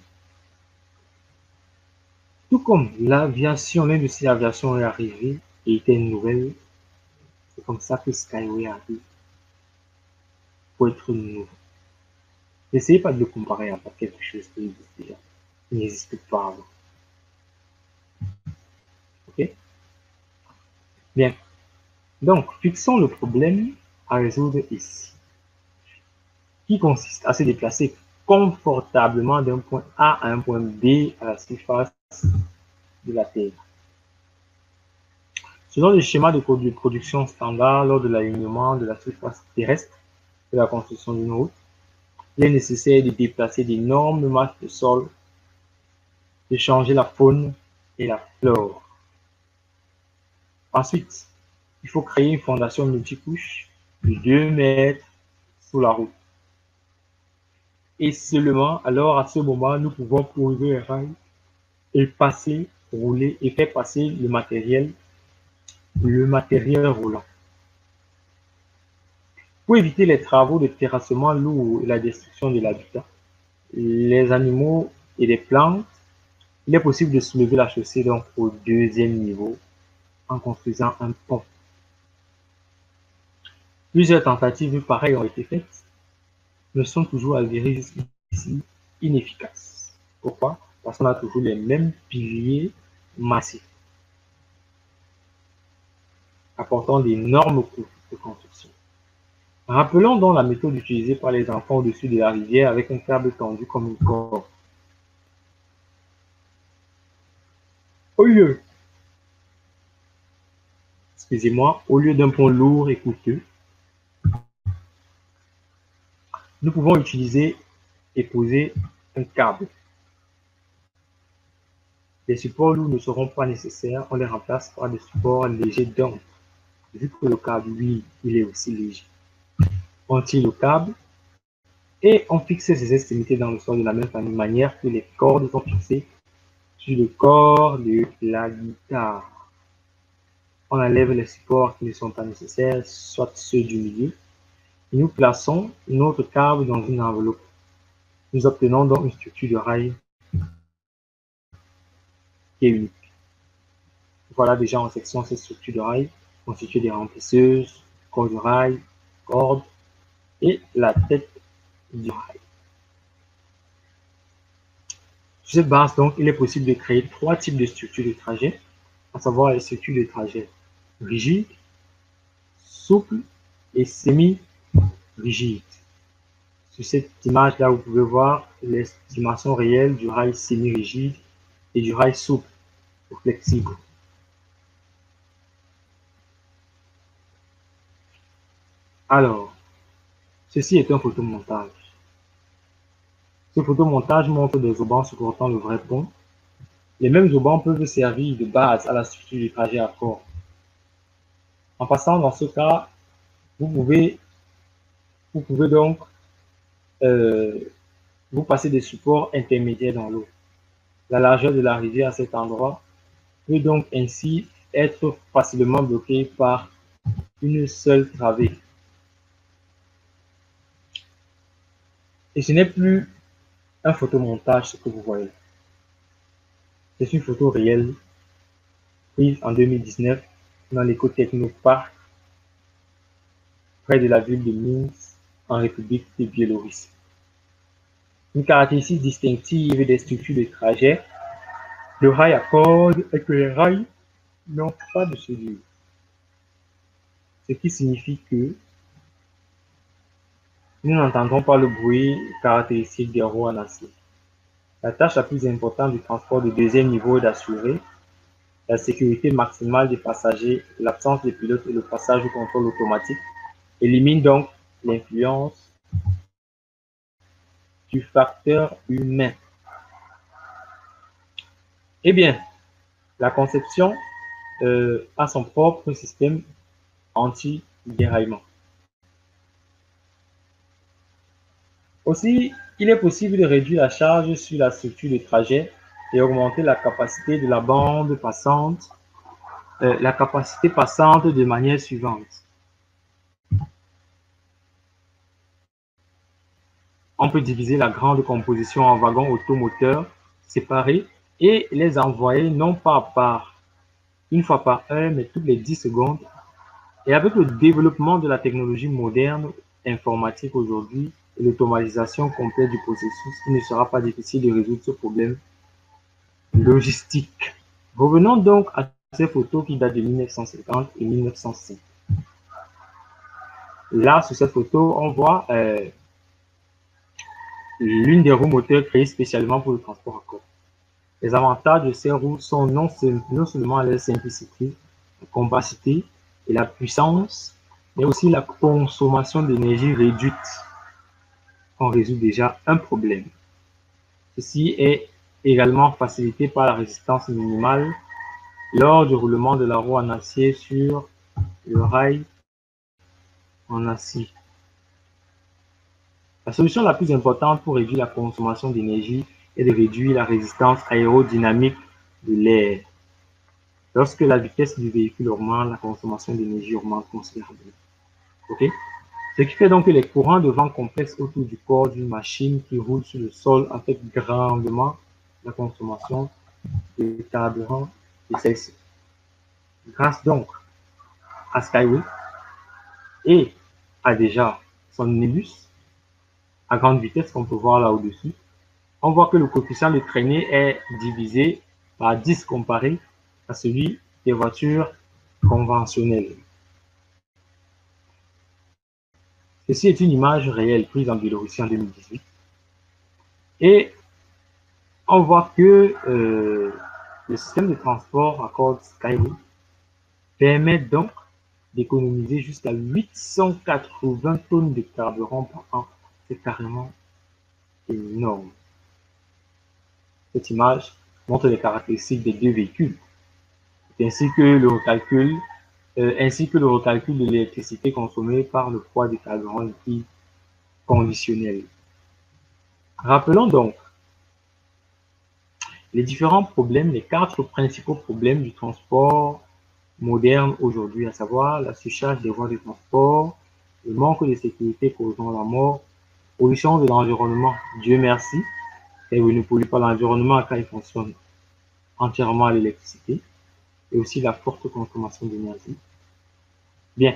tout comme l'aviation, l'industrie de l'aviation est arrivée et était nouvelle, c'est comme ça que Skyway arrive pour être nouveau. N'essayez pas de le comparer à quelque chose qui existe déjà. Il n'existe pas avant. Ok? Bien. Donc, fixons le problème à résoudre ici, qui consiste à se déplacer confortablement d'un point A à un point B à la surface de la Terre. Selon le schéma de production standard lors de l'alignement de la surface terrestre de la construction d'une route, il est nécessaire de déplacer d'énormes masses de sol, de changer la faune et la flore. Ensuite, il faut créer une fondation multicouche de deux mètres sous la route. Et seulement alors à ce moment, nous pouvons poser un rail et passer, rouler et faire passer le matériel, le matériel roulant. Pour éviter les travaux de terrassement lourd et la destruction de l'habitat, les animaux et les plantes, il est possible de soulever la chaussée donc au deuxième niveau en construisant un pont. Plusieurs tentatives pareilles ont été faites, mais sont toujours avérées jusqu'ici inefficaces. Pourquoi? Parce qu'on a toujours les mêmes piliers massifs, apportant d'énormes coûts de construction. Rappelons donc la méthode utilisée par les enfants au-dessus de la rivière avec un câble tendu comme une corde. Au lieu, excusez-moi, au lieu d'un pont lourd et coûteux, nous pouvons utiliser et poser un câble. Les supports lourds ne seront pas nécessaires, on les remplace par des supports légers d'ombre. Vu que le câble, lui, il est aussi léger. On tire le câble et on fixe ses extrémités dans le sol de la même manière que les cordes sont fixées sur le corps de la guitare. On enlève les supports qui ne sont pas nécessaires, soit ceux du milieu, et nous plaçons notre câble dans une enveloppe. Nous obtenons donc une structure de rail qui est unique. Voilà déjà en section cette structure de rail constituée des remplisseuses, corps de rail, corde et la tête du rail. Sur cette base, donc, il est possible de créer trois types de structures de trajet, à savoir les structures de trajet rigide, souple et semi-rigide. Sur cette image-là, vous pouvez voir l'estimation réelle du rail semi-rigide et du rail souple ou flexible. Alors, ceci est un photomontage. Ce photomontage montre des haubans supportant le vrai pont. Les mêmes haubans peuvent servir de base à la structure du trajet à corps. En passant dans ce cas, vous pouvez, vous pouvez donc euh, vous passer des supports intermédiaires dans l'eau. La largeur de la rivière à cet endroit peut donc ainsi être facilement bloquée par une seule travée. Et ce n'est plus un photomontage ce que vous voyez. C'est une photo réelle prise en deux mille dix-neuf dans l'éco-technoparc près de la ville de Minsk en République de Biélorussie. Une caractéristique distinctive des structures de trajet, le rail à cordes est que les rails n'ont pas de soudure. Ce qui signifie que nous n'entendons pas le bruit caractéristique des roues en acier. La tâche la plus importante du transport de deuxième niveau est d'assurer la sécurité maximale des passagers. L'absence des pilotes et le passage au contrôle automatique élimine donc l'influence du facteur humain. Eh bien, la conception euh, a son propre système anti-déraillement. Aussi, il est possible de réduire la charge sur la structure de trajet et augmenter la capacité de la bande passante, euh, la capacité passante de manière suivante. On peut diviser la grande composition en wagons automoteurs séparés et les envoyer non pas par une fois par heure, mais toutes les dix secondes. Et avec le développement de la technologie moderne informatique aujourd'hui et l'automatisation complète du processus, il ne sera pas difficile de résoudre ce problème logistique. Revenons donc à ces photos qui datent de mille neuf cent cinquante et mille neuf cent cinq. Là, sur cette photo, on voit euh, l'une des roues moteurs créées spécialement pour le transport à corps. Les avantages de ces roues sont non, non seulement la simplicité, la compacité et la puissance, mais aussi la consommation d'énergie réduite. On résout déjà un problème. Ceci est également facilité par la résistance minimale lors du roulement de la roue en acier sur le rail en acier. La solution la plus importante pour réduire la consommation d'énergie est de réduire la résistance aérodynamique de l'air. Lorsque la vitesse du véhicule augmente, la consommation d'énergie augmente considérablement. Okay? Ce qui fait donc que les courants de vent complexes autour du corps d'une machine qui roule sur le sol affectent grandement la consommation de carburant de celle-ci. Grâce donc à Skyway et à déjà son omnibus à grande vitesse qu'on peut voir là au-dessus, on voit que le coefficient de traînée est divisé par dix comparé à celui des voitures conventionnelles. Ceci est une image réelle prise en Biélorussie en deux mille dix-huit. Et on voit que euh, le système de transport à cordes Skyway permet donc d'économiser jusqu'à huit cent quatre-vingts tonnes de carburant par an. C'est carrément énorme. Cette image montre les caractéristiques des deux véhicules, ainsi que le recalcul, euh, ainsi que le recalcul de l'électricité consommée par le poids du carburant liquide conditionnel. Rappelons donc les différents problèmes, les quatre principaux problèmes du transport moderne aujourd'hui, à savoir la surcharge des voies de transport, le manque de sécurité causant la mort, pollution de l'environnement, Dieu merci, et il ne pollue pas l'environnement car il fonctionne entièrement à l'électricité, et aussi la forte consommation d'énergie. Bien.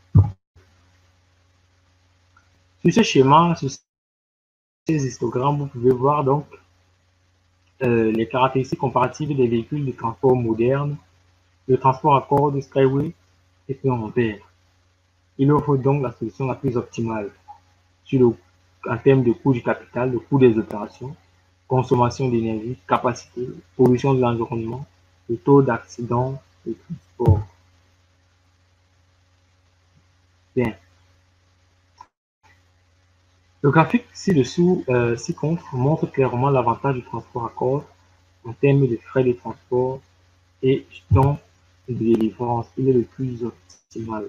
Sur ce schéma, sur ces histogrammes, vous pouvez voir donc euh, les caractéristiques comparatives des véhicules de transport modernes, le transport à cordes de Skyway et peu en perd. Il offre donc la solution la plus optimale sur le, en termes de coût du capital, le coût des opérations, consommation d'énergie, capacité, pollution de l'environnement, le taux d'accident de transport. Bien. Le graphique ci-dessous euh, ci-contre montre clairement l'avantage du transport à cordes en termes de frais de transport et du temps de délivrance. Il est le plus optimal.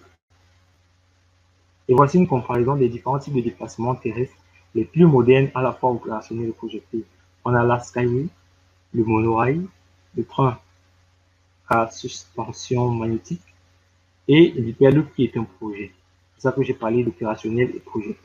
Et voici une comparaison des différents types de déplacements terrestres les plus modernes à la fois opérationnels et projetés. On a la Skyway, le monorail, le train à suspension magnétique et l'Hyperloop qui est un projet. C'est ça que j'ai parlé d'opérationnel et projeté.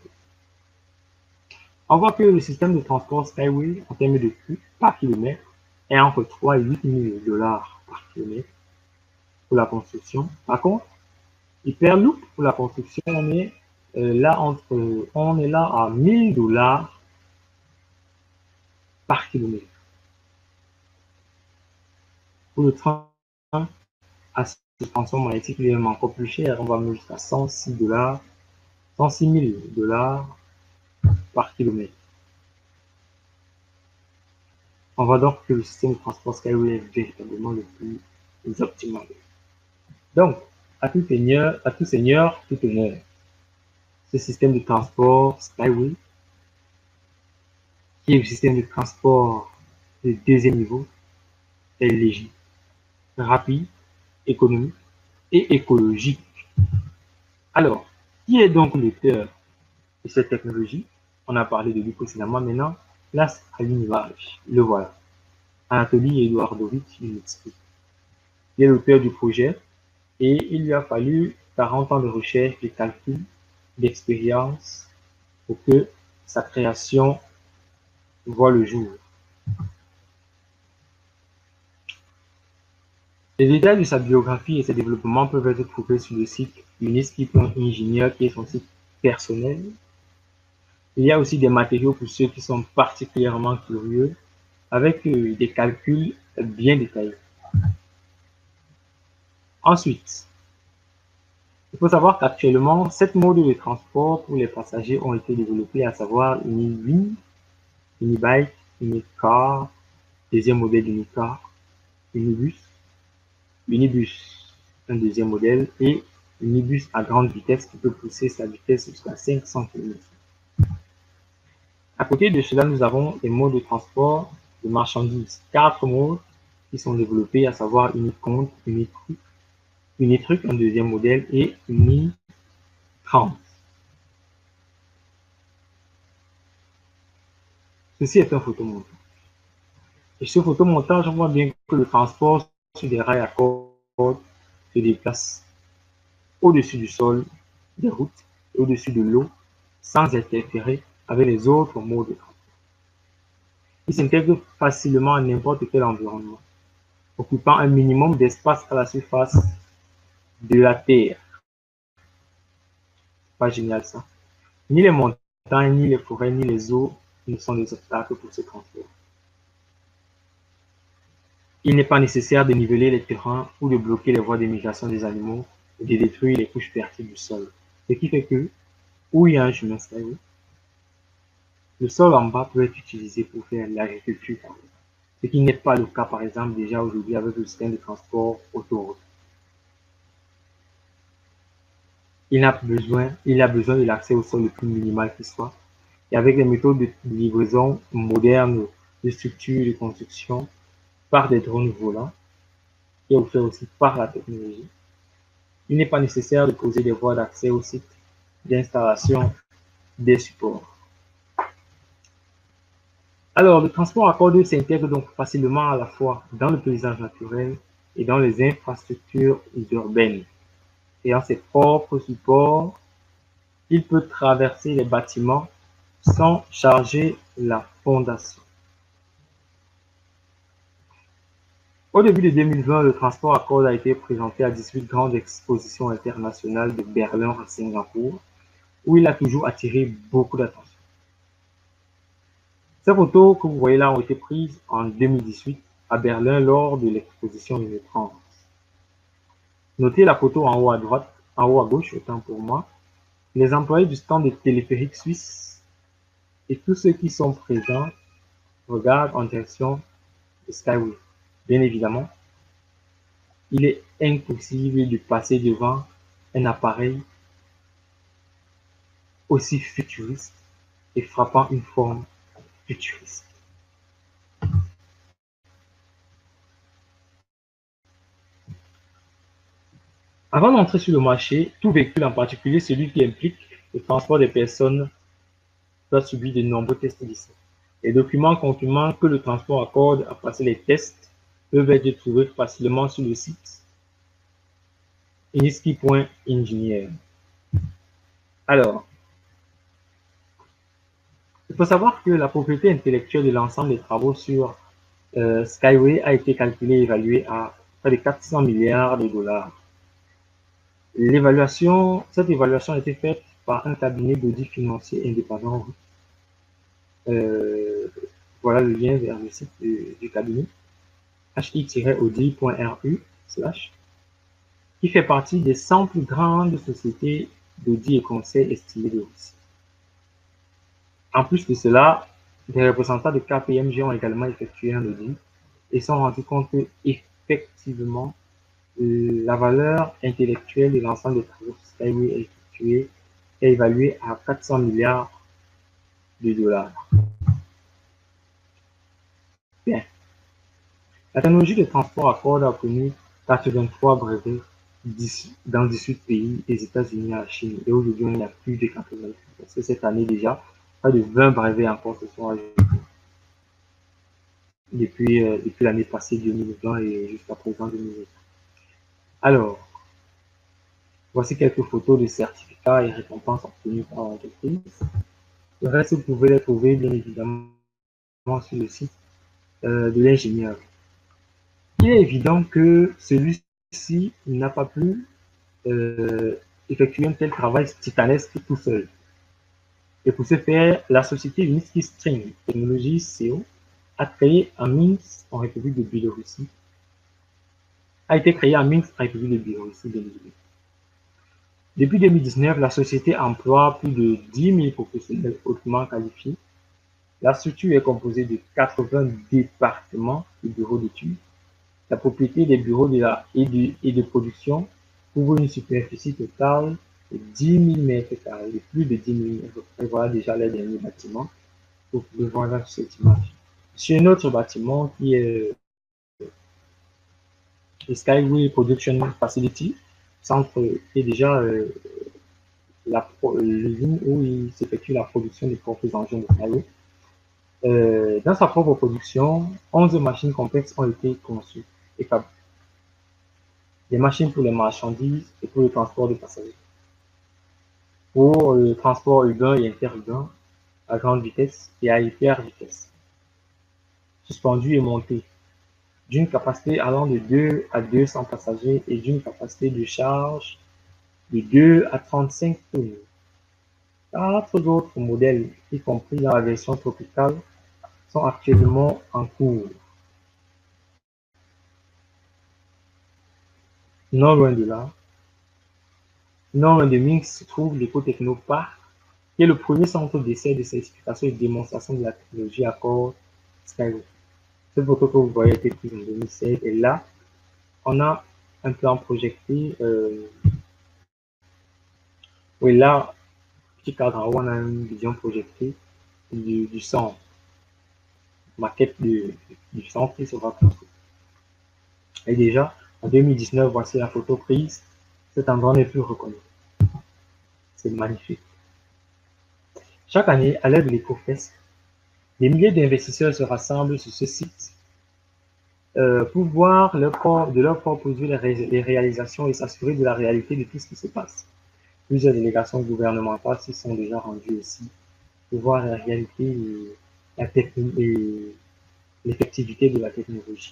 On voit que le système de transport Skyway en termes de coût par kilomètre est entre trois et huit mille dollars par kilomètre pour la construction. Par contre, Hyperloop pour la construction, on est euh, là entre, on est là à mille dollars par kilomètre. Pour le train à suspension magnétique, il est même encore plus cher. On va même jusqu'à cent six dollars, cent six mille dollars par kilomètre. On voit donc que le système de transport Skyway est véritablement le plus optimal. Donc, à tout seigneur, à tout seigneur, tout honneur. Ce système de transport Skyway, qui est le système de transport de deuxième niveau, est léger, rapide, économique et écologique. Alors, qui est donc l'auteur de cette technologie? On a parlé de lui précédemment, maintenant, place à l'image. Le voilà. Anatoly Eduardovich Yunitsky. Il est l'auteur du projet et il lui a fallu quarante ans de recherche, de calcul, d'expérience pour que sa création voit le jour. Les détails de sa biographie et ses développements peuvent être trouvés sur le site yunitsky point ingénieur qui est son site personnel. Il y a aussi des matériaux pour ceux qui sont particulièrement curieux avec euh, des calculs bien détaillés. Ensuite, il faut savoir qu'actuellement, sept modes de transport pour les passagers ont été développés, à savoir Uniwin, Unibike, Unicar, deuxième modèle d'Unicar, Unibus, Unibus, un deuxième modèle, et Unibus à grande vitesse qui peut pousser sa vitesse jusqu'à cinq cents kilomètres. À côté de cela, nous avons des modes de transport de marchandises, quatre modes qui sont développés, à savoir Unicompte, Unitruc, Unitruc, un deuxième modèle, et Unitrans. Ceci est un photomontage. Et ce photomontage, on voit bien que le transport sur des rails à cordes se déplace au-dessus du sol, des routes, et au-dessus de l'eau, sans interférer avec les autres modes de transport. Il s'intègre facilement à n'importe quel environnement, occupant un minimum d'espace à la surface de la Terre. Pas génial ça. Ni les montagnes, ni les forêts, ni les eaux ne sont des obstacles pour ce transport. Il n'est pas nécessaire de niveler les terrains ou de bloquer les voies de migration des animaux ou de détruire les couches fertiles du sol. Ce qui fait que, où il y a un chemin Skyway, le sol en bas peut être utilisé pour faire l'agriculture, ce qui n'est pas le cas par exemple déjà aujourd'hui avec le système de transport autoroute. Il a besoin, il a besoin de l'accès au sol le plus minimal qui soit. Et avec les méthodes de livraison modernes de structures de construction par des drones volants, qui est offert aussi par la technologie, il n'est pas nécessaire de poser des voies d'accès au site d'installation des supports. Alors, le transport à corde s'intègre donc facilement à la fois dans le paysage naturel et dans les infrastructures urbaines. Ayant ses propres supports, il peut traverser les bâtiments sans charger la fondation. Au début de deux mille vingt, le transport à corde a été présenté à dix-huit grandes expositions internationales de Berlin à Singapour, où il a toujours attiré beaucoup d'attention. Ces photos que vous voyez là ont été prises en deux mille dix-huit à Berlin lors de l'exposition Unitrans. Notez la photo en haut à droite, en haut à gauche, autant pour moi. Les employés du stand de téléphérique suisse et tous ceux qui sont présents regardent en direction de Skyway. Bien évidemment, il est impossible de passer devant un appareil aussi futuriste et frappant une forme futuriste. Avant d'entrer sur le marché, tout véhicule, en particulier celui qui implique le transport des personnes, doit subir de nombreux tests d'essai. Les documents confirmant que le transport accorde à passer les tests peuvent être trouvés facilement sur le site iniski point engineer. Alors, il faut savoir que la propriété intellectuelle de l'ensemble des travaux sur euh, Skyway a été calculée et évaluée à près de quatre cents milliards de dollars. L'évaluation, cette évaluation a été faite par un cabinet d'audit financier indépendant. Euh, voilà le lien vers le site du, du cabinet, h i tiret audit point r u slash, qui fait partie des cent plus grandes sociétés d'audit et conseil estimées de Russie. En plus de cela, des représentants de K P M G ont également effectué un audit et sont rendus compte que, effectivement, la valeur intellectuelle de l'ensemble des travaux Skyway effectués est évaluée à quatre cents milliards de dollars. Bien. La technologie de transport à cordes a obtenu quatre-vingt-trois brevets dans dix-huit pays, des États-Unis à la Chine. Et aujourd'hui, il y a plus de quatre-vingts. Parce que cette année déjà, près de vingt brevets encore se sont ajoutés depuis, euh, depuis l'année passée deux mille vingt et jusqu'à présent deux mille vingt. Alors, voici quelques photos de certificats et récompenses obtenues par l'entreprise. Le reste, vous pouvez les trouver bien évidemment sur le site euh, de l'ingénieur. Il est évident que celui-ci n'a pas pu euh, effectuer un tel travail titanesque tout seul. Et pour ce faire, la société Iniski String Technologies C O a créé à Minsk, en République de Biélorussie, a été créée à Minsk, en République de Biélorussie, bien évidemment. Depuis deux mille dix-neuf, la société emploie plus de dix mille professionnels hautement qualifiés. La structure est composée de quatre-vingts départements de bureaux d'études. La propriété des bureaux de la, et, de, et de production couvre une superficie totale de dix mille mètres carrés, de plus de dix mille mètres carrés. Voilà déjà les derniers bâtiments. Vous pouvez voir cette image. Sur notre bâtiment qui est le Skyway Production Facility, centre qui est déjà euh, l'usine où il s'effectue la production des propres engins de Skyway. Euh, dans sa propre production, onze machines complexes ont été conçues et fabriquées. Des machines pour les marchandises et pour le transport de passagers. Pour le transport urbain et interurbain à grande vitesse et à hyper vitesse. Suspendu et monté, d'une capacité allant de deux à deux cents passagers et d'une capacité de charge de deux à trente-cinq tonnes. Quatre autres modèles, y compris dans la version tropicale, sont actuellement en cours. Non loin de là, non loin de Minsk se trouve l'Ecotechnopark, qui est le premier centre d'essai, de certification et de démonstration de la technologie à cordes Skyway. Cette photo que vous voyez a été prise en deux mille seize et là, on a un plan projeté. Euh, oui, là, petit cadre en haut, on a une vision projetée du, du centre, maquette du, du centre qui sera construit. Et déjà, en deux mille dix-neuf, voici la photo prise. Cet endroit n'est plus reconnu. C'est magnifique. Chaque année, à l'aide de l'EcoFest, des milliers d'investisseurs se rassemblent sur ce site euh, pour voir leur corps, de leur propre yeux les, ré les réalisations et s'assurer de la réalité de tout ce qui se passe. Plusieurs délégations gouvernementales s'y sont déjà rendues aussi pour voir la réalité et la et l'effectivité de la technologie.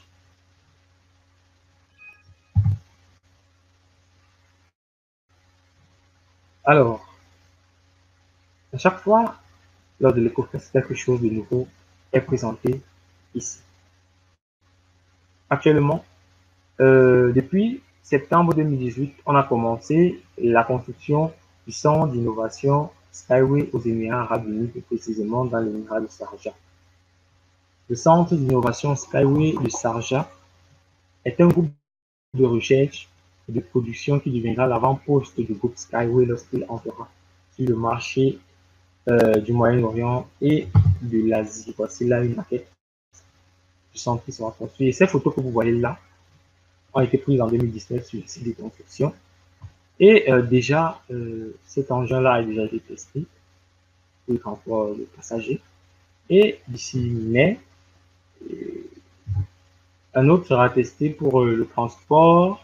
Alors, à chaque fois, lors de l'EcoFest, quelque chose de nouveau est présenté ici. Actuellement, euh, depuis septembre deux mille dix-huit, on a commencé la construction du centre d'innovation Skyway aux Émirats Arabes Unis, plus précisément dans l'émirat de Sharjah. Le centre d'innovation Skyway de Sharjah est un groupe de recherche et de production qui deviendra l'avant-poste du groupe Skyway lorsqu'il entrera sur le marché euh, du Moyen-Orient et de l'Asie. Voici là une maquette du centre qui sera construit. Et ces photos que vous voyez là ont été prises en deux mille dix-neuf sur le site de construction. Et euh, déjà, euh, cet engin-là a déjà été testé pour le transport de passagers. Et d'ici mai, euh, un autre sera testé pour euh, le transport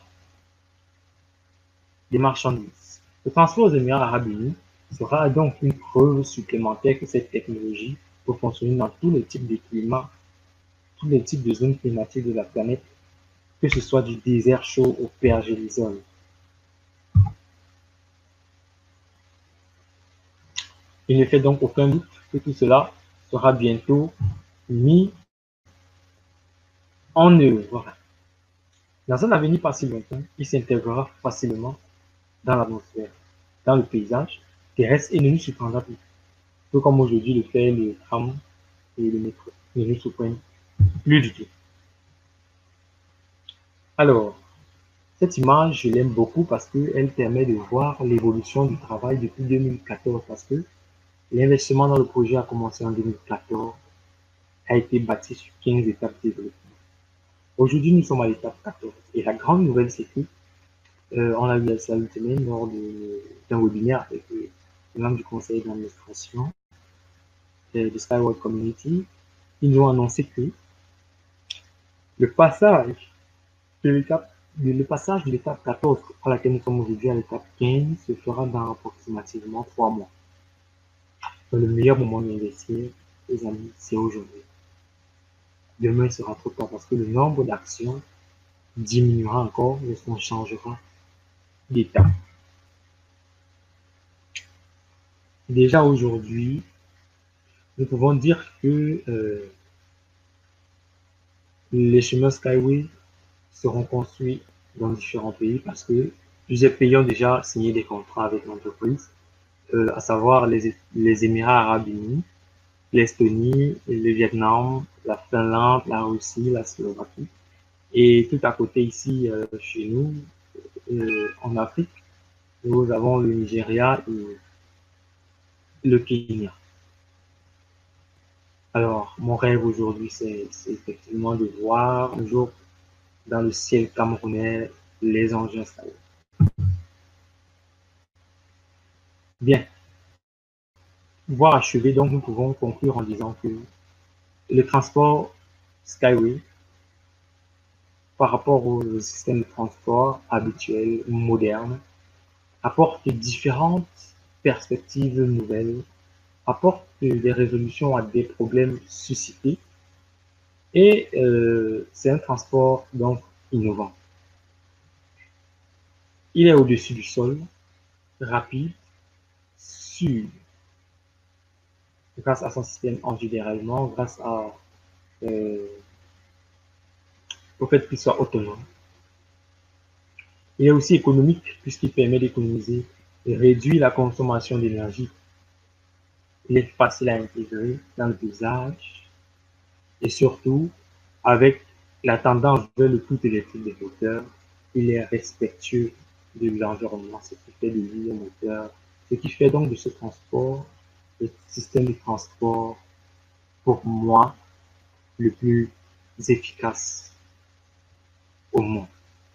des marchandises. Le transport aux Émirats Arabes Unis sera donc une preuve supplémentaire que cette technologie peut fonctionner dans tous les types de climats, tous les types de zones climatiques de la planète, que ce soit du désert chaud au pergélisol. Il ne fait donc aucun doute que tout cela sera bientôt mis en œuvre. Dans un avenir pas si lointain, il s'intégrera facilement dans l'atmosphère, dans le paysage terrestre et ne nous surprendra plus. Tout comme aujourd'hui le fait le tram et le métro. Ne nous surprennent plus du tout. Alors, cette image, je l'aime beaucoup parce qu'elle permet de voir l'évolution du travail depuis deux mille quatorze, parce que l'investissement dans le projet a commencé en deux mille quatorze, a été bâti sur quinze étapes de développement. Aujourd'hui, nous sommes à l'étape quatorze. Et la grande nouvelle, c'est que euh, on a eu la semaine lors d'un webinaire avec les membres du conseil d'administration de, de Skyward Community. Ils nous ont annoncé que le passage de l'étape le passage de l'étape quatorze à laquelle nous sommes aujourd'hui à l'étape quinze se fera dans approximativement trois mois. Donc, le meilleur moment d'investir, les amis, c'est aujourd'hui. Demain sera trop tard parce que le nombre d'actions diminuera encore lorsqu'on changera d'étape. Déjà aujourd'hui, nous pouvons dire que euh, les chemins Skyway seront construits dans différents pays parce que plusieurs pays ont déjà signé des contrats avec l'entreprise, euh, à savoir les, les Émirats Arabes Unis, l'Estonie, le Vietnam, la Finlande, la Russie, la Slovaquie. Et tout à côté ici, euh, chez nous, euh, en Afrique, nous avons le Nigeria et le Kenya. Alors, mon rêve aujourd'hui, c'est effectivement de voir un jour dans le ciel camerounais les engins installés. Bien. Voire achevé, donc nous pouvons conclure en disant que le transport Skyway, par rapport au système de transport habituel, moderne, apporte différentes perspectives nouvelles, apporte des résolutions à des problèmes suscités, et euh, c'est un transport donc innovant. Il est au-dessus du sol, rapide, sûr, grâce à son système anti-déraillement, grâce à, euh, au fait qu'il soit autonome. Il est aussi économique puisqu'il permet d'économiser et réduire la consommation d'énergie. Il est facile à intégrer dans le paysage et surtout, avec la tendance vers le tout électrique des moteurs, il est respectueux de l'environnement, ce qui fait de lui un moteur, ce qui fait donc de ce transport, le système de transport, pour moi, le plus efficace au monde.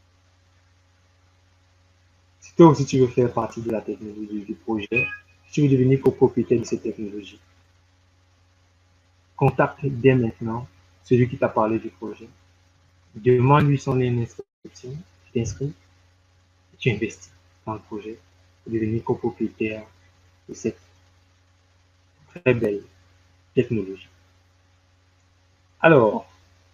Si toi aussi tu veux faire partie de la technologie du projet, si tu veux devenir copropriétaire de cette technologie, contacte dès maintenant celui qui t'a parlé du projet. Demande-lui son lien d'inscription, tu t'inscris, tu investis dans le projet pour devenir copropriétaire de cette très belle technologie. Alors,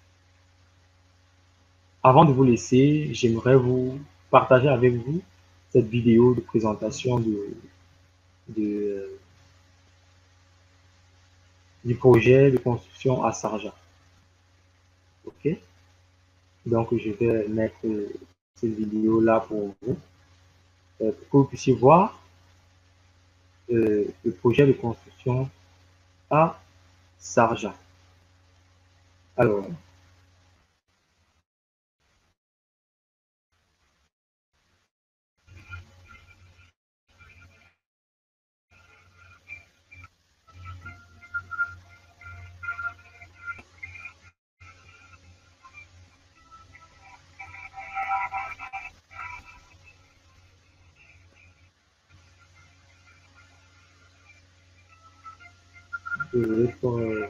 avant de vous laisser, j'aimerais vous partager avec vous cette vidéo de présentation de, de, du projet de construction à Sharjah. Ok? Donc, je vais mettre cette vidéo-là pour vous, euh, pour que vous puissiez voir euh, le projet de construction à Sarja. Alors, désolé pour euh,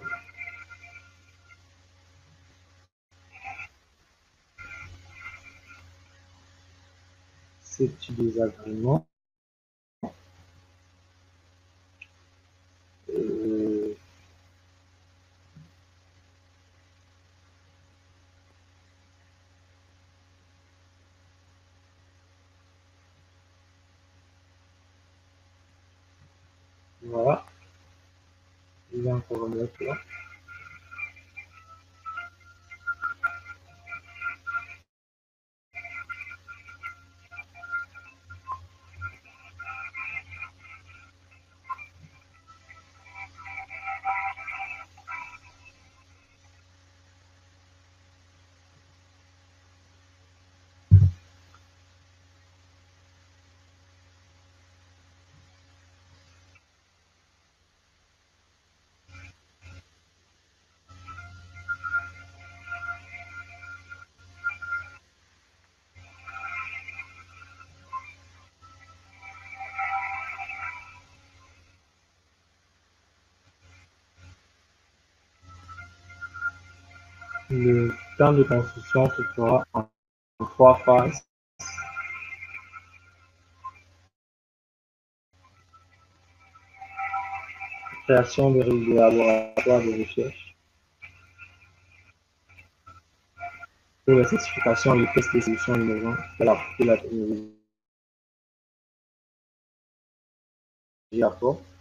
ce petit désagrément. Euh, voilà, il y a encore un autre là. Le plan de construction se fera en trois phases. Création de laboratoires de recherche pour la certification et le test des solutions innovantes de la, de la technologie apporte.